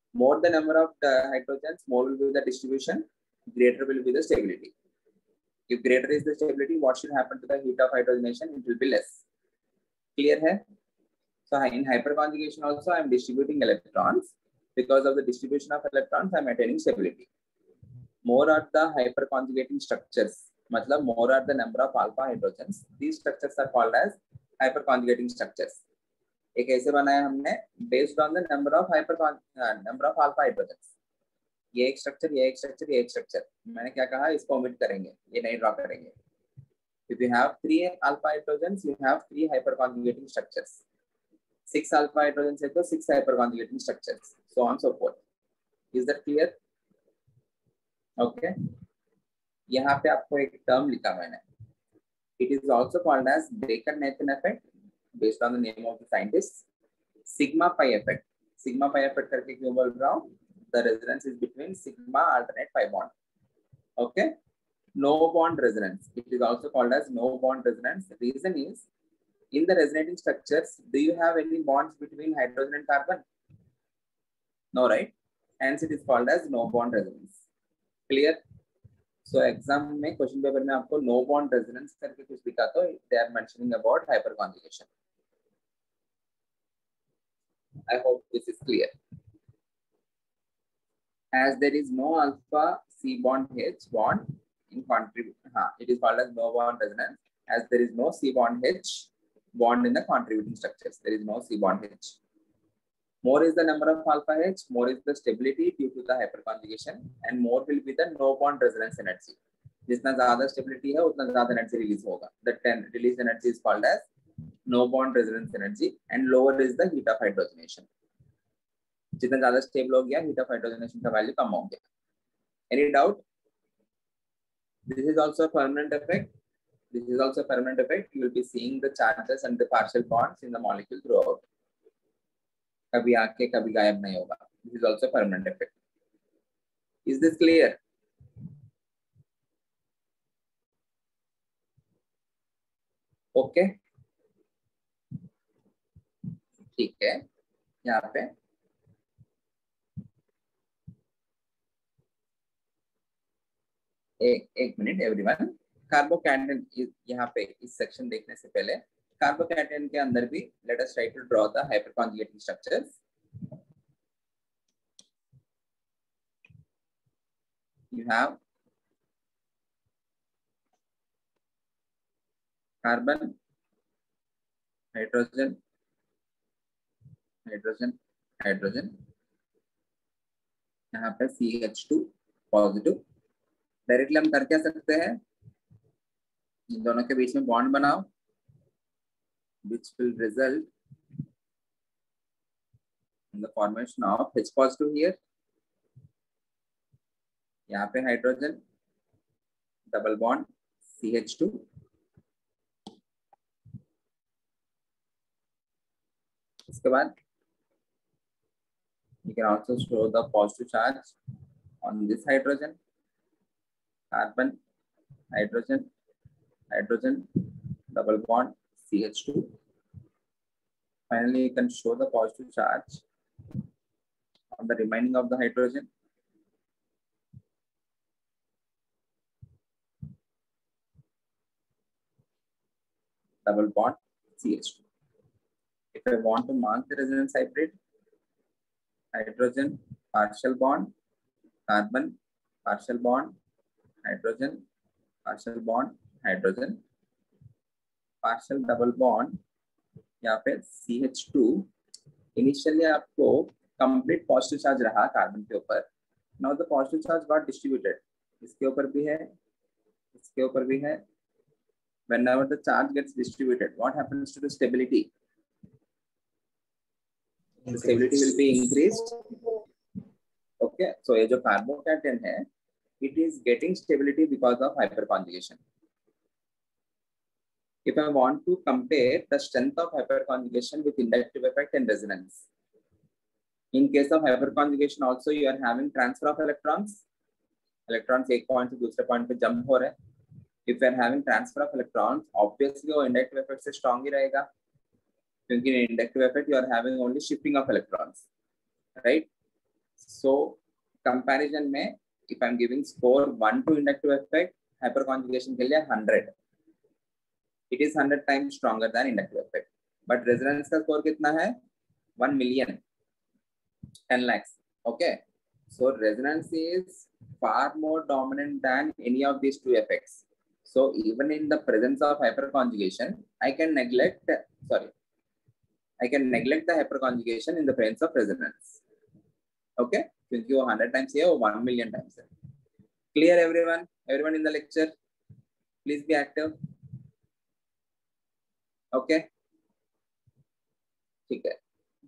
More the number of hydrogens, more will be the distribution, greater will be the stability. If greater is the stability, what should happen to the heat of hydrogenation? It will be less. Clear hai? So in hyperconjugation also, I am distributing electrons. Because of the distribution of electrons, I am attaining stability. More are the hyperconjugating structures. Matlab more are the number of alpha hydrogens. These structures are called as hyperconjugating structures. एक ऐसे बनाया हमने based on the number of alpha hydrogens. ये एक structure, ये एक structure, ये एक स्ट्रक्चर. मैंने क्या कहा, इसको ओमिट करेंगे, ये नहीं ड्रॉ करेंगे. If you have 3 alpha hydrogens, you have 3 hyperconjugating structures. 6 alpha hydrogens है तो 6 hyperconjugating structures. So on so forth. Is that clear? Okay. यहाँ पे आपको एक टर्म लिखा मैंने. It is also called as Baker-Nathan effect, based on the name of the scientist. Sigma pi effect. Sigma pi effect करके क्यों बोल रहा हूँ? The resonance is between sigma alternate pi bond. Okay. No bond resonance. It is also called as no bond resonance. The reason is, in the resonating structures, do you have any bonds between hydrogen and carbon? No, right? Hence, it is called as no bond resonance. Clear? So exam में question paper में आपको no bond resonance करके कुछ दिखा तो they are mentioning about hyperconjugation. I hope this is clear. As there is no alpha C bond H bond in contribution, it is called as no bond resonance. As there is no C bond H bond in the contributing structures, there is no C bond H. More is the number of alpha H, more is the stability due to the hyperconjugation, and more will be the no bond resonance energy. जितना ज़्यादा stability है, उतना ज़्यादा energy release होगा. The release energy is called as no bond resonance energy, and lower is the heat of hydrogenation. जितना ज़्यादा stable हो गया, heat of hydrogenation का value कम हो गया. Any doubt? This is also a permanent effect. This is also a permanent effect. You will be seeing the charges and the partial bonds in the molecule throughout. कभी आके कभी गायब नहीं होगा. This is also a permanent effect. Is this clear? Okay. ठीक है. यहाँ पे एक मिनट एवरीवन. कार्बोकैटायन यहाँ पे इस सेक्शन देखने से पहले कार्बोकैटायन के अंदर भी let us try to draw the hyperconjugating structures. You have carbon, hydrogen, hydrogen, hydrogen. यहाँ पे CH2 पॉजिटिव. डायरेक्टली हम कर क्या सकते हैं, इन दोनों के बीच में बॉन्ड बनाओ, which will result in the formation of H positive here. यहाँ पे हाइड्रोजन, डबल बॉन्ड CH2. इसके बाद you can also show the positive charge on this hydrogen. Carbon, hydrogen, hydrogen, double bond CH2. Finally, you can show the positive charge on the remaining of the hydrogen. Double bond CH2. If I want to mark the resonance hybrid, hydrogen, partial bond, carbon, partial bond, hydrogen, partial bond, hydrogen, partial double bond, यहाँ पे CH2. Initially आपको complete positive charge रहा carbon के ऊपर. Now the positive charge got distributed. इसके ऊपर भी है, इसके ऊपर भी है. Whenever the charge gets distributed, what happens to the stability? The stability will be increased. Okay, so ये जो कार्बोकैटायन है, it is getting stability because of hyperconjugation. If I want to compare the strength of hyperconjugation with inductive effect and resonance, in case of hyperconjugation also you are having transfer of electrons. Electrons एक point से दूसरे point पे jump हो रहे हैं. If you are having transfer of electrons, obviously वो inductive effect से strong ही रहेगा, क्योंकि in inductive effect you are having only shifting of electrons, right? So comparison में if I'm giving score 1 to inductive effect, hyperconjugation के लिए 100, it is 100 times stronger than inductive effect. But resonance का score कितना है? 1 million, 10 lakhs. Okay, so resonance is far more dominant than any of these two effects. So even in the presence of hyperconjugation, I can neglect the hyperconjugation in the presence of resonance. Okay, क्योंकि वो 100 times है, वो 1 million times है. Clear everyone? Everyone in the lecture, please be active. Okay, ठीक है.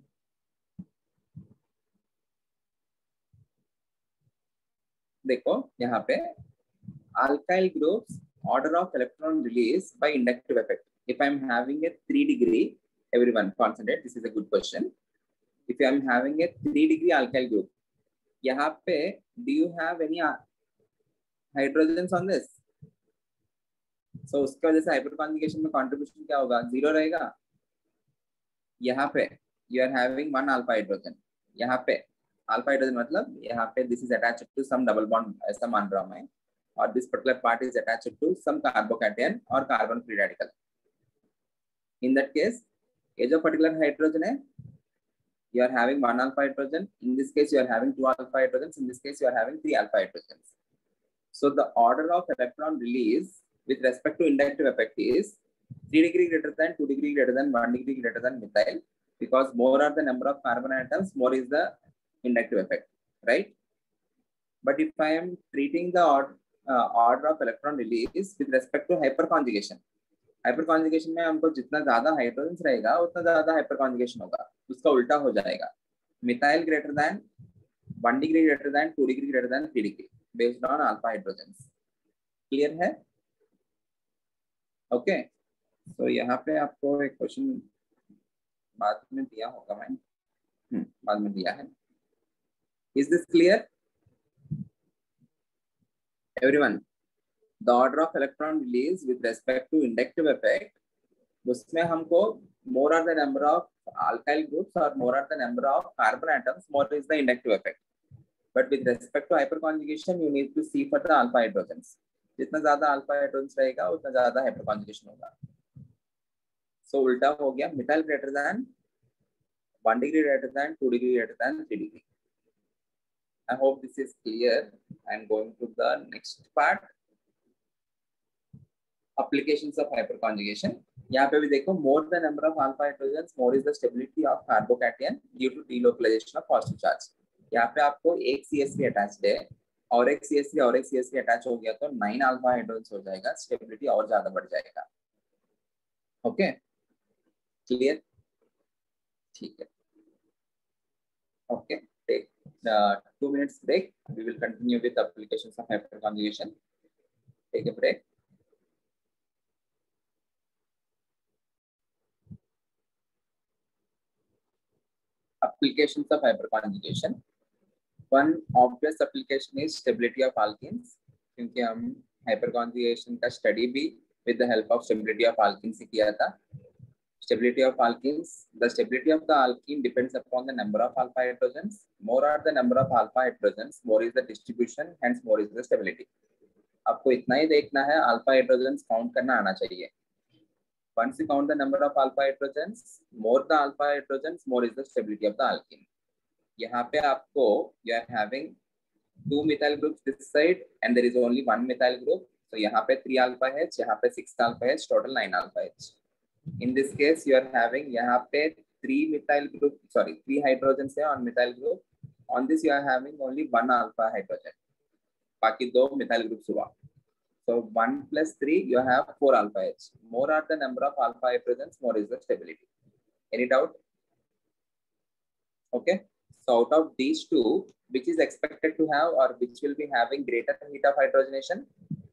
देखो यहाँ पे alkyl groups order of electron release by inductive effect. If I am having a 3 degree, everyone concentrate, this is a good question. If I am having a 3 degree alkyl group, यहाँ पे do you have any hydrogens on this? So उसकी वजह से hyperconjugation में contribution क्या होगा? 0 रहेगा. यहाँ पे you are having 1 alpha hydrogen. यहाँ पे alpha hydrogen मतलब यहाँ पे this is attached to some double bond, ऐसा मान रहा हूँ मैं, और this particular part is attached to some carbocation or carbon free radical. In that case, ये जो particular hydrogen है, you are having 1 alpha hydrogen. In this case, you are having 2 alpha hydrogens. In this case, you are having 3 alpha hydrogens. So the order of electron release with respect to inductive effect is 3 degree greater than, 2 degree greater than, 1 degree greater than methyl, because more are the number of carbon atoms, more is the inductive effect, right? But if I am treating the order of electron release with respect to hyperconjugation, हाइपरकॉन्जुगेशन में हमको जितना ज्यादा hydrogen रहेगा उतना ज्यादा हाइपरकॉन्जुगेशन होगा, उसका उल्टा हो जाएगा. Methyl greater than 1 degree greater than 2 degree greater than 3 degree based on alpha hydrogens. Clear है? ओके, तो यहाँ पे आपको एक क्वेश्चन बाद में दिया होगा, मैं बाद में दिया है. Is this clear everyone? The order of electron release with respect to inductive effect, उसमें हमको more are the number of alkyl groups or more are the number of carbon atoms, more is the inductive effect. But with respect to hyperconjugation, you need to see for the alpha hydrogens. जितना ज़्यादा alpha hydrogens रहेगा, उतना ज़्यादा hyperconjugation होगा. So उल्टा हो गया, methyl greater than 1 degree greater than 2 degree greater than 3 degree. I hope this is clear. I am going to the next part. Applications of hyperconjugation. यहाँ पे भी देखो, more the number of alpha hydrogens, more is the stability of carbocation due to delocalization of positive charge. यहाँ पे आपको एक CH3 attached है और एक CH3 और एक CH3 attach हो गया तो 9 alpha hydrogens हो जाएगा, stability और ज्यादा बढ़ जाएगा. Okay, clear? ठीक है. Okay, take 2 minutes break. We will continue with applications of hyperconjugation. Take a break. Applications of hyperconjugation. One obvious application is stability of alkenes, क्योंकि हम hyperconjugation का study भी with the help of stability of alkenes से किया था. Stability of alkenes. The stability of the alkene depends upon the number of alpha hydrogens. More are the number of alpha hydrogens, more is the distribution, hence more is the stability. आपको इतना ही देखना है, alpha hydrogens count करना आना चाहिए. Once you count the number of alpha hydrogens, more the alpha hydrogens, more is the stability of the alkene. यहाँ पे आपको you are having 2 methyl groups this side and there is only 1 methyl group. So यहाँ पे 3 alpha H, यहाँ पे 6 alpha H, total 9 alpha H. In this case, you are having यहाँ पे 3 methyl group, sorry, 3 hydrogens है on methyl group. On this you are having only 1 alpha hydrogen. बाकी 2 methyl groups हुआ. So 1 plus 3, you have 4 alpha H. More are the number of alpha hydrogens, more is the stability. Any doubt? Okay. So out of these two, which is expected to have or which will be having greater heat of hydrogenation?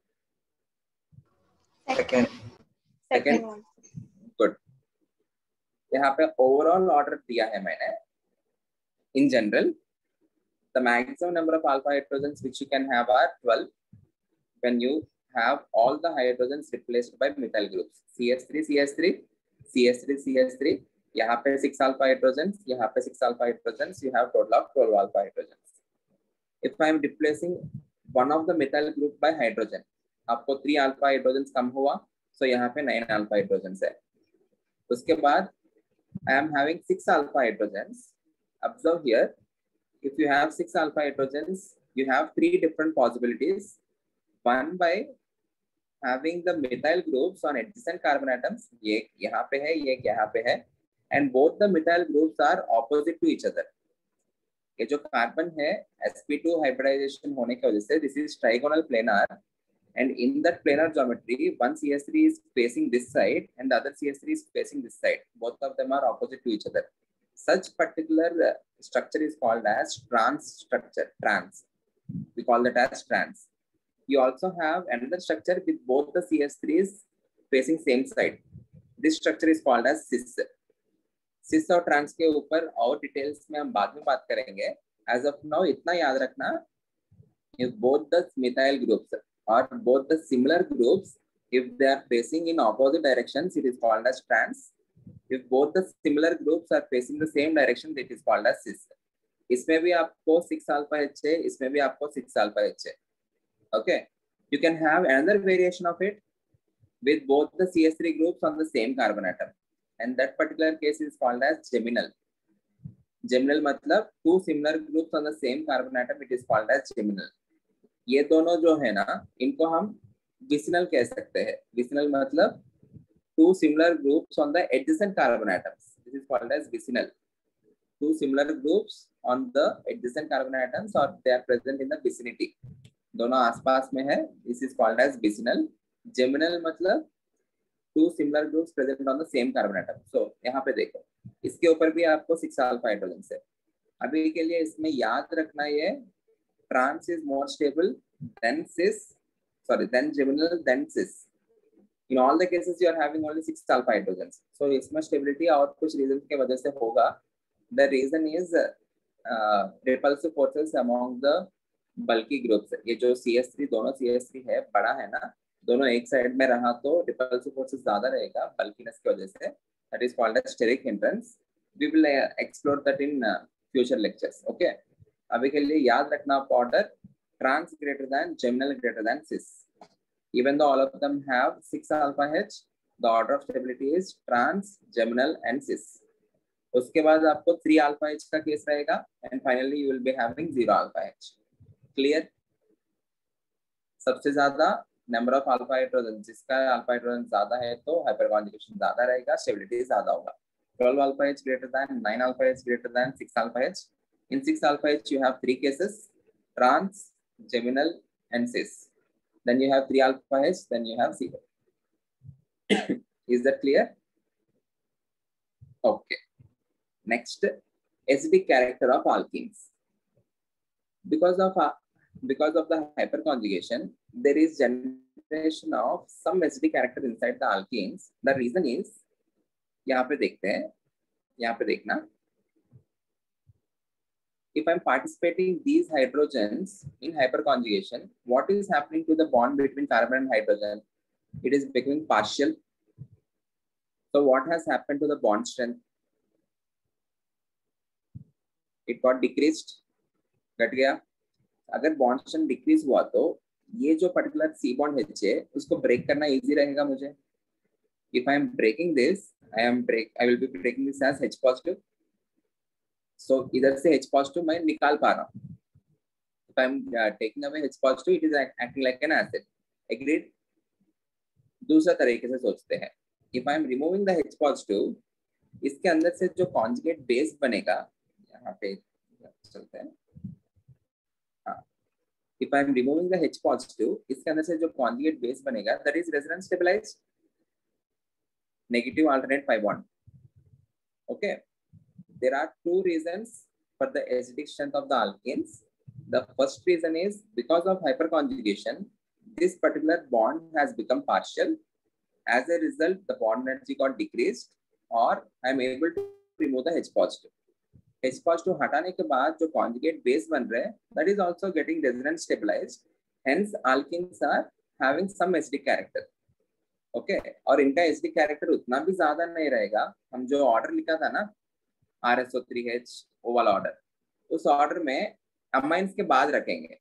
Second one. Good. यहाँ पे overall order दिया है मैंने. In general, the maximum number of alpha hydrogens which you can have are 12 when you have all the hydrogens replaced by methyl groups. CH3, CH3, CH3, CH3. यहाँ पे 6 alpha hydrogens, यहाँ पे 6 alpha hydrogens. You have total of 12 alpha hydrogens. If I am replacing one of the methyl group by hydrogen, आपको 3 alpha hydrogen कम हुआ, so यहाँ पे 9 alpha hydrogen है. उसके बाद I am having 6 alpha hydrogens. Observe here, if you have 6 alpha hydrogens, you have 3 different possibilities. One by having the methyl groups on adjacent carbon atoms, ये यहाँ पे है, ये यहाँ पे है, and both the methyl groups are opposite to each other. ये जो कार्बन है sp2 hybridization होने की वजह से this is trigonal planar, and in that planar geometry one CH3 is facing this side and the other CH3 is facing this side. Both of them are opposite to each other. Such particular structure is called as trans structure. Trans, we call that as trans. You also have another structure with both the CH3s facing same side. This structure is called as cis. cis और trans के ऊपर और details में हम बाद में बात करेंगे. As of now इतना याद रखना, if both the methyl groups or both the similar groups, if they are facing in opposite directions, it is called as trans. If both the similar groups are facing the same direction, it is called as cis. इसमें भी आपको 6 alpha H है, इसमें भी आपको 6 alpha H है. Okay, you can have another variation of it with both the CH3 groups on the same carbon atom, and that particular case is called as geminal. Geminal मतलब 2 similar groups on the same carbon atom, it is called as geminal. ये दोनों जो है ना, इनको हम vicinal कह सकते हैं. विसिनल मतलब 2 similar groups on the adjacent carbon atoms. This is called as vicinal. 2 similar groups on the adjacent carbon atoms or they are present in the vicinity. दोनों आसपास में है. This is called as vicinal. Geminal मतलब 2 similar groups present on the same carbon atom. So यहाँ पे देखो, इसके ऊपर भी आपको 6 alpha hydrogens है. अभी के लिए इसमें याद रखना ये trans is more stable than cis, than geminal, than cis. In all the cases, you are having only 6 alpha hydrogens. So इसमें stability और कुछ reasons के वजह से होगा. The reason is repulsive forces among the bulky groups. ये जो CH3 दोनों CH3 है, बड़ा है ना, दोनों एक साइड में रहा तो repulsive forces ज्यादा रहेगा bulkiness की वजह से. That is called as steric hindrance. We will explore that in future lectures. Okay. अभी के लिए याद रखना order trans greater than geminal greater than cis. Even though all of them have 6 alpha H, the order of stability is trans, geminal and cis. उसके बाद आपको 3 alpha H का case रहेगा and finally you will be having 0 alpha H. Clear? सबसे ज्यादा number of alpha hydrogen, जिसका alpha hydrogen ज्यादा है तो hyperconjugation ज्यादा रहेगा, stability ज्यादा होगा. 12 alpha H greater than, 9 alpha H greater than 6 alpha H. In 6 alpha H, you have 3 cases: trans, geminal, and cis. Then you have 3 alpha H, then you have 0. Is that clear? Okay. Next, acidic character of alkenes. Because of the hyperconjugation, there is generation of some acidic character inside the alkenes. The reason is, यहाँ पे देखते हैं, यहाँ पे देखना. If I'm participating these hydrogens in hyperconjugation, what is happening to the bond between carbon and hydrogen? It is becoming partial. So what has happened to the bond strength? It got decreased. घट गया. अगर bond strength decrease हुआ तो ये जो particular C bond H है उसको break करना easy रहेगा मुझे. If I am breaking this, I will be breaking this as H positive. So इधर से H positive मैं निकाल पा रहा हूँ. If I am taking away H positive, it is acting like an acid. Agreed? दूसरा तरीके से सोचते हैं. If I am removing the H positive, इसके अंदर से जो conjugate base बनेगा, यहाँ पे चलते हैं. हाँ. If I am removing the H positive, इसके अंदर से जो conjugate base बनेगा, that is resonance stabilized. Negative alternate pi bond. Okay. There are 2 reasons for the acidic strength of the alkenes. The first reason is because of hyperconjugation, this particular bond has become partial. As a result, the bond energy got decreased, or I am able to remove the H positive. H positive हटाने के बाद जो conjugate base बन रहे हैं, that is also getting resonance stabilized. Hence, alkenes are having some acidic character. Okay, और इनका acidic character उतना भी ज़्यादा नहीं रहेगा. हम जो order लिखा था ना, RSO3H वो वाला ऑर्डर, उस ऑर्डर में अमाइंस के बाद रखेंगे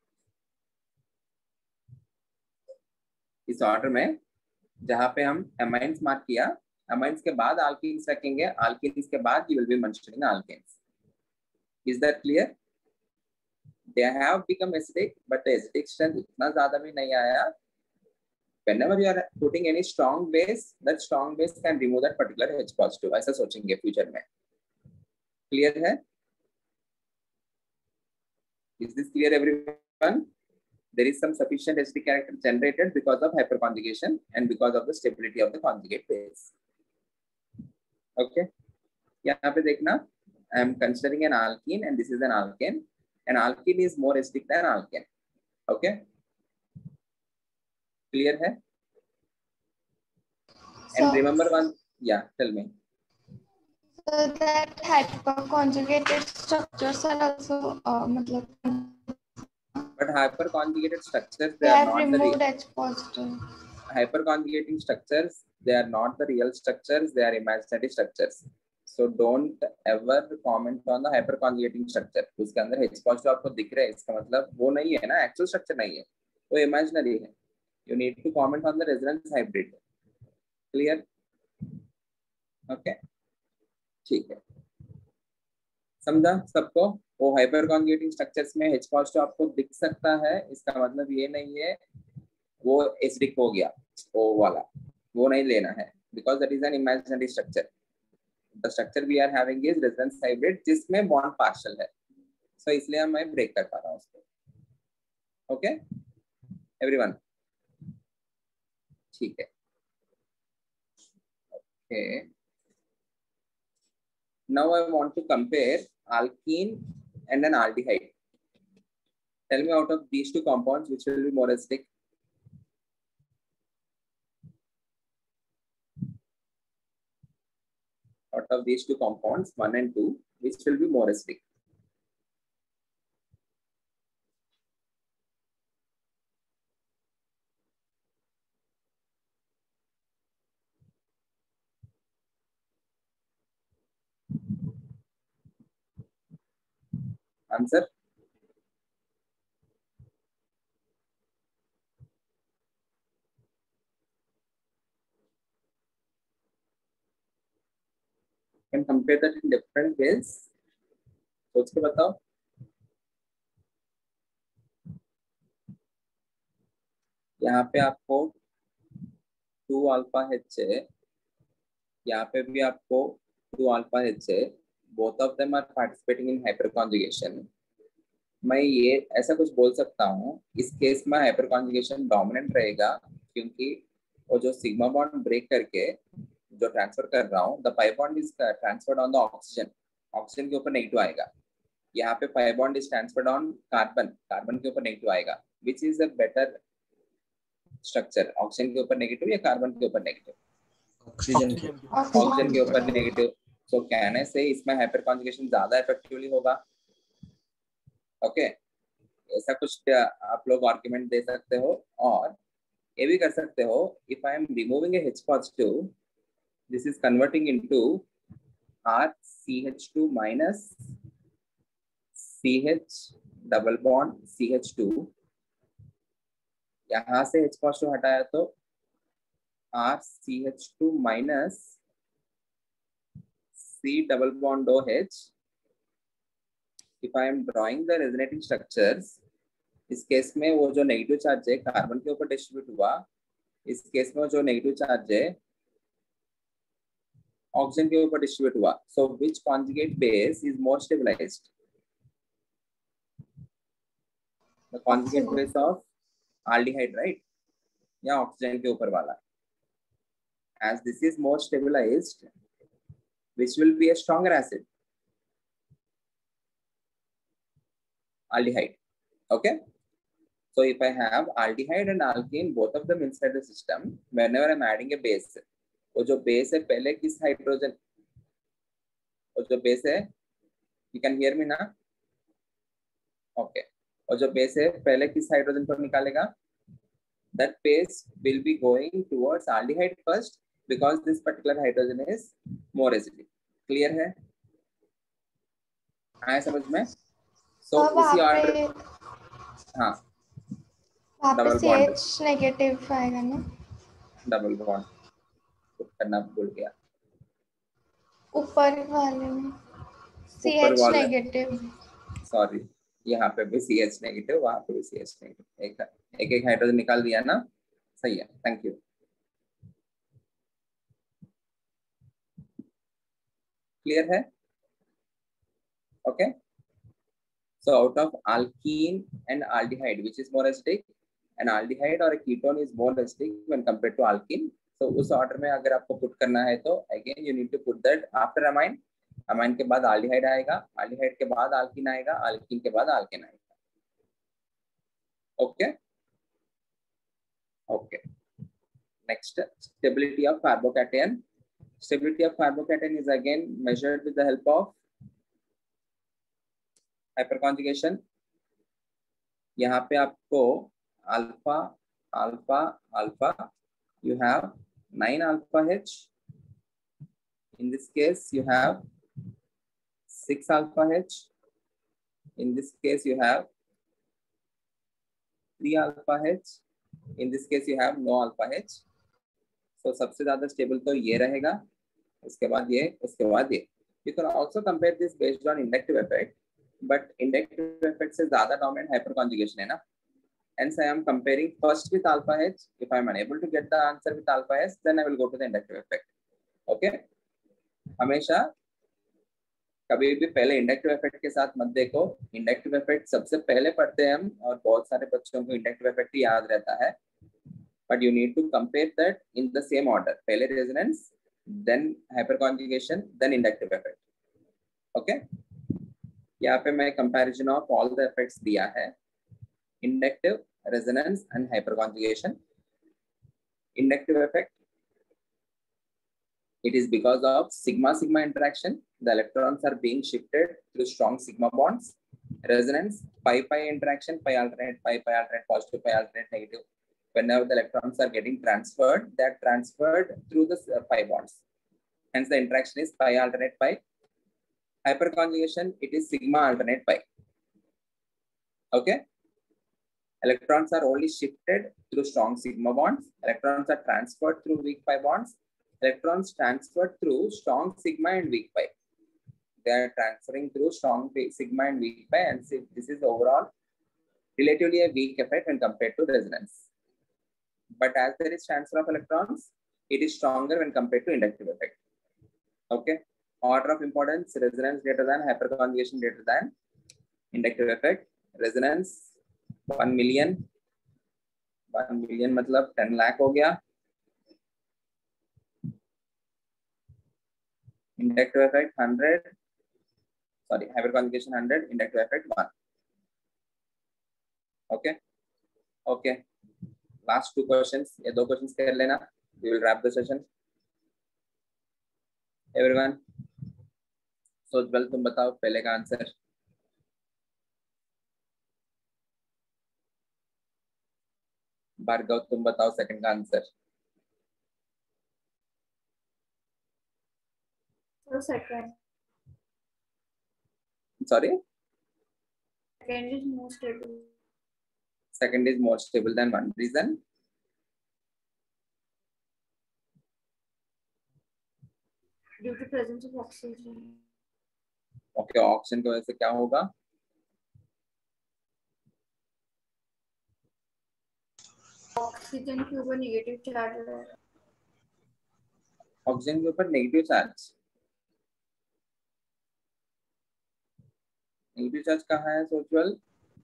इस ऑर्डर में, जहां पे हम अमाइंस मार्क किया, अमाइंस के बाद अल्कीन्स रखेंगे, अल्कीन्स के बाद you will be mentioning alkanes. Is that clear? They have become acidic, but the acidic strength इतना ज्यादा भी नहीं आया. Whenever you are putting any strong base, that strong base can remove that particular H positive. ऐसा सोचेंगे future में. Clear है? Is this clear everyone? There is some sufficient acidic character generated because of hyperconjugation and because of the stability of the conjugate base. Okay. यहाँ पे देखना, I am considering an alkene and this is an alkane. An alkene is more acidic than alkane. Okay. Clear है? And remember one, yeah, tell me. So that hyperconjugated structures are also but hyperconjugated structures, they have removed H positive. Hyperconjugating structures, they are not the real structures, they are imaginary structures. So don't ever comment on the hyperconjugating structure. उसके अंदर H positive आपको दिख रहा है, इसका मतलब वो नहीं है ना, actual structure नहीं है, वो imaginary है. You need to comment on the resonance hybrid. Clear? Okay. ठीक है, समझा सबको? वो हाइपरकॉन्जुगेटिंग स्ट्रक्चर्स में H positive आपको दिख सकता है, इसका मतलब ये नहीं है वो एसिडिक हो गया, वो वाला वो नहीं लेना है, because that is an imaginary structure. The structure we are having is resonance hybrid जिसमें बॉन्ड पार्शियल है, so इसलिए मैं ब्रेक कर पा रहा हूँ उसको. ओके एवरीवन, ठीक है. Okay, now I want to compare alkene and an aldehyde. Tell me out of these two compounds which will be more acidic. Out of these two compounds, 1 and 2, which will be more acidic? Answer? Can compare that in different ways. सोच के बताओ. यहाँ पे आपको 2 alpha H है, यहाँ पे भी आपको 2 अल्फा H है. Both of them are participating in hyperconjugation. मैं ये ऐसा कुछ बोल सकता हूँ, इस केस में हाइपरकॉन्जुगेशन डोमिनेंट रहेगा, क्योंकि वो जो सिग्मा बॉन्ड ब्रेक करके जो ट्रांसफर कर रहा हूँ, the pi bond is transferred on the oxygen, oxygen के ऊपर नेगेटिव आएगा. यहाँ पे pi bond is transferred on carbon, carbon के ऊपर नेगेटिव आएगा. Which is a better structure, oxygen के ऊपर नेगेटिव या कार्बन के ऊपर नेगेटिव? ऑक्सीजन के ऊपर नेगेटिव. सो कहने से इसमें हाइपरकॉन्जुगेशन ज्यादा इफेक्टिवली होगा. ओके, ऐसा कुछ आप लोग आर्गुमेंट दे सकते हो, और ये भी कर सकते हो, if I am removing a H positive, this is converting into RCH2 minus CH double bond CH2. यहाँ से H positive हटाया तो RCH2 minus C double bond OH. If I am drawing the resonating structures, इस case में वो जो negative charge है carbon के ऊपर डिस्ट्रीब्यूट हुआ, इस केस में जो नेगेटिव चार्ज है ऑक्सीजन के ऊपर डिस्ट्रीब्यूट हुआ. So which conjugate base is more stabilized? The conjugate base of aldehyde, right? या ऑक्सीजन के ऊपर वाला. As this is more stabilized, which will be a stronger acid? Aldehyde. Okay. So if I have aldehyde and alkene, both of them inside the system, whenever I'm adding a base, वो जो base है पहले किस hydrogen, वो जो base है, you can hear me ना? Okay. और जो बेस है पहले किस हाइड्रोजन पर निकालेगा? That base will be going towards aldehyde first, because this particular hydrogen is more acidic. Clear है? आया समझ में? सो उसी वहाँ ऑर्डर, पे हाँ वहाँ पे डबल बॉन्ड, CH नेगेटिव आएगा ना, डबल बॉन्ड करना भूल गया। ऊपर वाले में ऊपर CH वाले, नेगेटिव। सॉरी, यहाँ पे भी CH नेगेटिव, वहाँ पे भी CH नेगेटिव, एक एक हाइड्रोजन निकाल दिया ना, सही है, थैंक यू। क्लियर है? Okay, so out of alkene and aldehyde which is more acidic, an aldehyde or a ketone is more acidic when compared to alkene. So उस ऑर्डर में अगर आपको पुट करना है तो again you need to put that after amine, amine के बाद aldehyde आएगा, aldehyde के बाद alkene आएगा, alkene के बाद alkane आएगा। Okay okay, next, stability of carbocation. Stability of carbocation is again measured with the help of hyperconjugation. यहाँ पे आपको alpha alpha alpha, you have 9 alpha H. In this case, you have 6 alpha H. In this case, you have 3 alpha H. In this case, you have no alpha H. So सबसे ज्यादा stable तो ये रहेगा, उसके बाद ये, उसके बाद ये. You can also compare this based on inductive effect, but inductive effect से ज्यादा dominant hyperconjugation है ना. Hence, I am comparing first with alpha H. If I am unable to get the answer with alpha H, then I will go to the inductive effect. Okay? हमेशा कभी भी पहले inductive effect के साथ मत देखो. इंडक्टिव इफेक्ट सबसे पहले पढ़ते हैं हम, और बहुत सारे बच्चों को इंडक्टिव इफेक्ट ही याद रहता है. But you need to compare that in the same order. पहले resonance, then hyperconjugation, then inductive effect. Okay? यहाँ पे मैं comparison of all the effects दिया है. Inductive, resonance, and hyperconjugation. Inductive effect, it is because of sigma-sigma interaction. The electrons are being shifted through strong sigma bonds. Resonance, pi-pi interaction, pi alternate, pi alternate positive, pi alternate negative. Whenever the electrons are getting transferred, they are transferred through the pi bonds. Hence, the interaction is pi alternate pi. Hyperconjugation, it is sigma alternate pi. Okay? Electrons are only shifted through strong sigma bonds. Electrons are transferred through weak pi bonds. Electrons transferred through strong sigma and weak pi. They are transferring through strong sigma and weak pi, and this is overall relatively a weak effect when compared to resonance. But as there is transfer of electrons, it is stronger when compared to inductive effect. Okay. Order of importance: resonance greater than, hyperconjugation greater than inductive effect. Resonance 1 million. 1 million मतलब 10 लाख हो गया. Inductive effect 100. Sorry, hyperconjugation 100. Inductive effect 1. Okay. Okay. Last 2 questions. ये 2 questions कर लेना. We will wrap the session. Everyone. So well, तुम बताओ पहले का आंसर. भार्गव तुम बताओ सेकंड का answer. Second. Sorry. Second is more stable. Second is more stable than one. Reason? Due to presence of oxygen. Okay, oxygen की वजह से क्या होगा? ऑक्सीजन के ऊपर नेगेटिव चार्ज है. ऑक्सीजन के ऊपर नेगेटिव चार्ज. नेगेटिव चार्ज कहाँ है सोचुअल?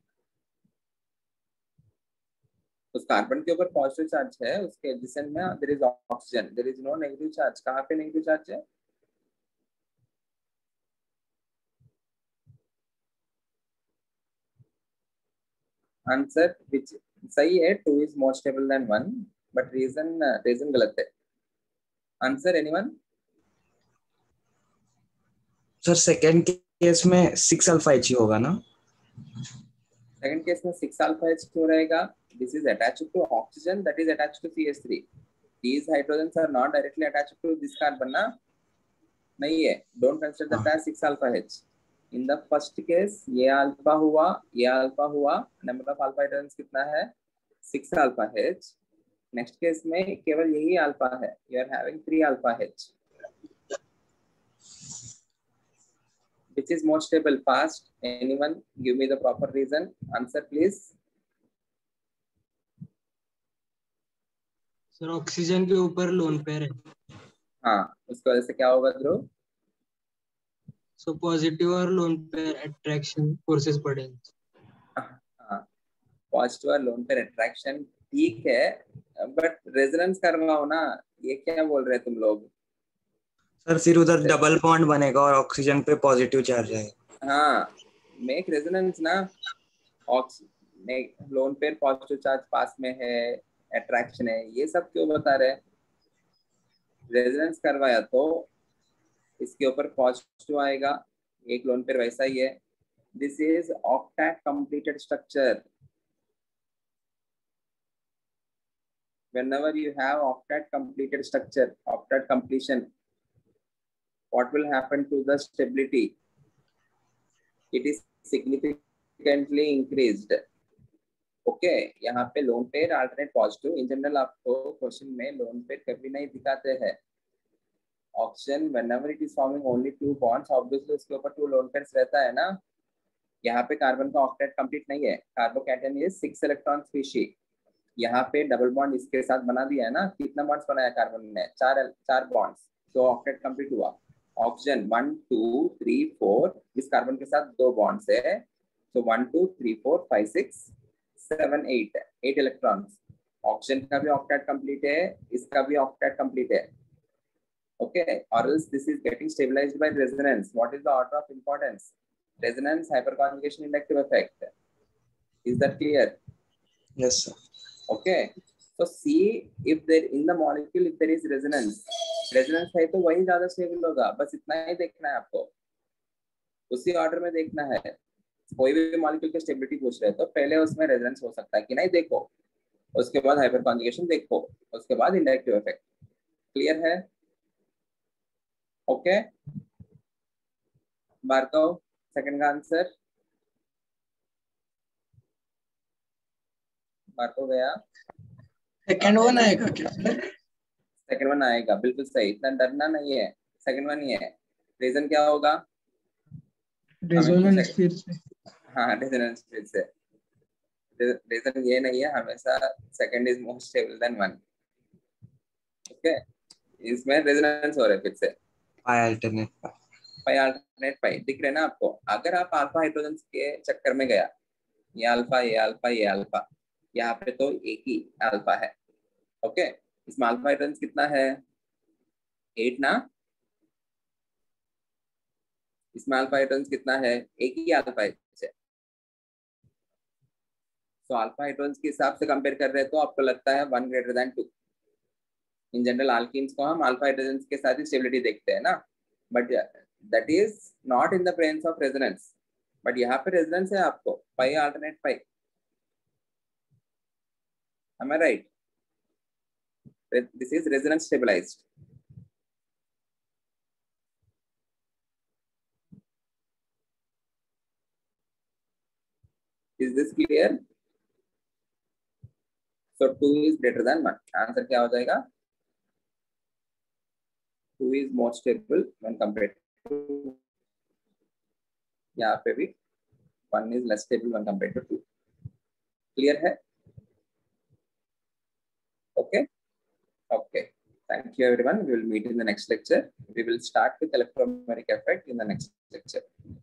उस कार्बन के ऊपर पॉजिटिव चार्ज है, उसके एडिशन में there is oxygen, there is no negative charge. कहाँ पे नेगेटिव चार्ज है? आंसर विच सही है, 2 is more stable than 1, but reason गलत है. Answer anyone? Sir second case में 6 अल्फा एच ही होगा ना? सेकंड केस में 6 अल्फा एच क्यों रहेगा? This is attached to oxygen that is attached to CH3. These hydrogens are not directly attached to this carbon ना? नहीं है. Don't consider that as 6 alpha H. In the first case ये alpha हुआ, ये alpha हुआ, number of alpha hydrogen कितना है 6 alpha H। Next case में केवल यही अल्फा है, you are having 3 alpha H। Which is more stable? Fast. Anyone give me the proper reason? Answer please. Sir oxygen के ऊपर लोन पेयर है। हाँ, उसकी वजह से क्या होगा ध्रुव? सो पॉजिटिव और लोन पेयर अट्रैक्शन फोर्सेस पड़ेंगे। हाँ, पॉजिटिव और लोन पेयर अट्रैक्शन ठीक है, बट रेजोनेंस करवाओ ना, ये क्या बोल रहे हैं तुम लोग? सर फिर उधर डबल बॉन्ड बनेगा और ऑक्सीजन पे पॉजिटिव चार्ज आएगा। हाँ, मेक रेजोनेंस ना, लोन पेयर पॉजिटिव चार्ज पास में है, अट्रैक्शन है, ये सब क्यों बता रहे? रेजोनेंस करवाया तो इसके ऊपर पॉजिटिव आएगा, एक लोन पेयर वैसा ही है। This is octet completed structure. Whenever you have octet completed structure, octet completion, what will happen to the stability? It is significantly increased. Okay, यहाँ पे lone pair alternate positive, in general आपको question में lone pair कभी नहीं दिखाते हैं। Oxygen whenever it is forming only 2 bonds, obviously उसके ऊपर 2 लोन पेयर्स रहता है ना। यहाँ पे कार्बन का ऑक्टेट कंप्लीट नहीं है, कार्बोकैटायन इज 6 इलेक्ट्रॉन स्पीशीज। यहाँ पे डबल बॉन्ड इसके साथ बना दिया है ना, कितना बॉन्ड्स बनाया कार्बन ने? 4 बॉन्ड्स, तो ऑक्टेट कंप्लीट हुआ। ऑक्सीजन 1 2 3 4, इस कार्बन के साथ 2 बॉन्ड्स है, तो 1 2 3 4 5 6 7 8 इलेक्ट्रॉन्स। ऑक्सीजन का भी ऑक्टेट कंप्लीट है, इसका भी ऑक्टेट कंप्लीट है। ओके, और else this is getting stabilised by resonance. What is the order of importance? Resonance, hyperconjugation, inductive effect. Is that clear? Yes sir. Okay, so see if there in the molecule if there is resonance है तो वही ज्यादा stable होगा, बस इतना ही देखना है आपको, उसी ऑर्डर में देखना है। कोई भी मॉलिक्यूल की स्टेबिलिटी पूछ रहे हैं तो पहले उसमें रेजोनेंस हो सकता है कि नहीं देखो, उसके बाद हाइपर कॉन्जुगेशन देखो, उसके बाद इंडक्टिव इफेक्ट। क्लियर है? ओके, भार्गव सेकंड का आंसर। भार्गव गया। सेकंड वन आएगा क्या सर? सेकंड वन आएगा, बिल्कुल सही, इतना डरना नहीं है, सेकंड वन ही है। रीजन क्या होगा? रेजोनेंस फिर से। हाँ, रेजोनेंस फिर से। रीजन ये नहीं है हमेशा second is more stable than one. Okay, इसमें रेजोनेंस हो रहा है फिर से। पाई अल्टरनेट पाई दिख रहे ना आपको? अगर आप अल्फा हाइड्रोजन के चक्कर में गया, ये अल्फा ये अल्फा ये अल्फा, यहाँ पे तो एक ही अल्फा है। ओके, इसमें अल्फा हाइड्रोजन कितना है? 8 ना? इसमें अल्फा हाइड्रोजन कितना है? एक ही अल्फा है। तो अल्फा हाइड्रोजन के हिसाब से कंपेयर कर रहे हैं तो आपको लगता है 1 greater than 2। In general alkenes को हम अल्फा हाइड्रोजन के साथ ही स्टेबिलिटी देखते हैं ना, but that is not in the presence of resonance. But यहाँ पे रेजोनेंस है आपको, pi alternate pi. Am I right? This is resonance stabilized. Is this clear? So 2 is greater than 1. Answer क्या हो जाएगा? 2 is more stable when compared to, यहाँ पे भी 1 is less stable when compared to 2. Clear है? Okay. Okay. Thank you everyone. We will meet in the next lecture. We will start with electromagnetic effect in the next lecture.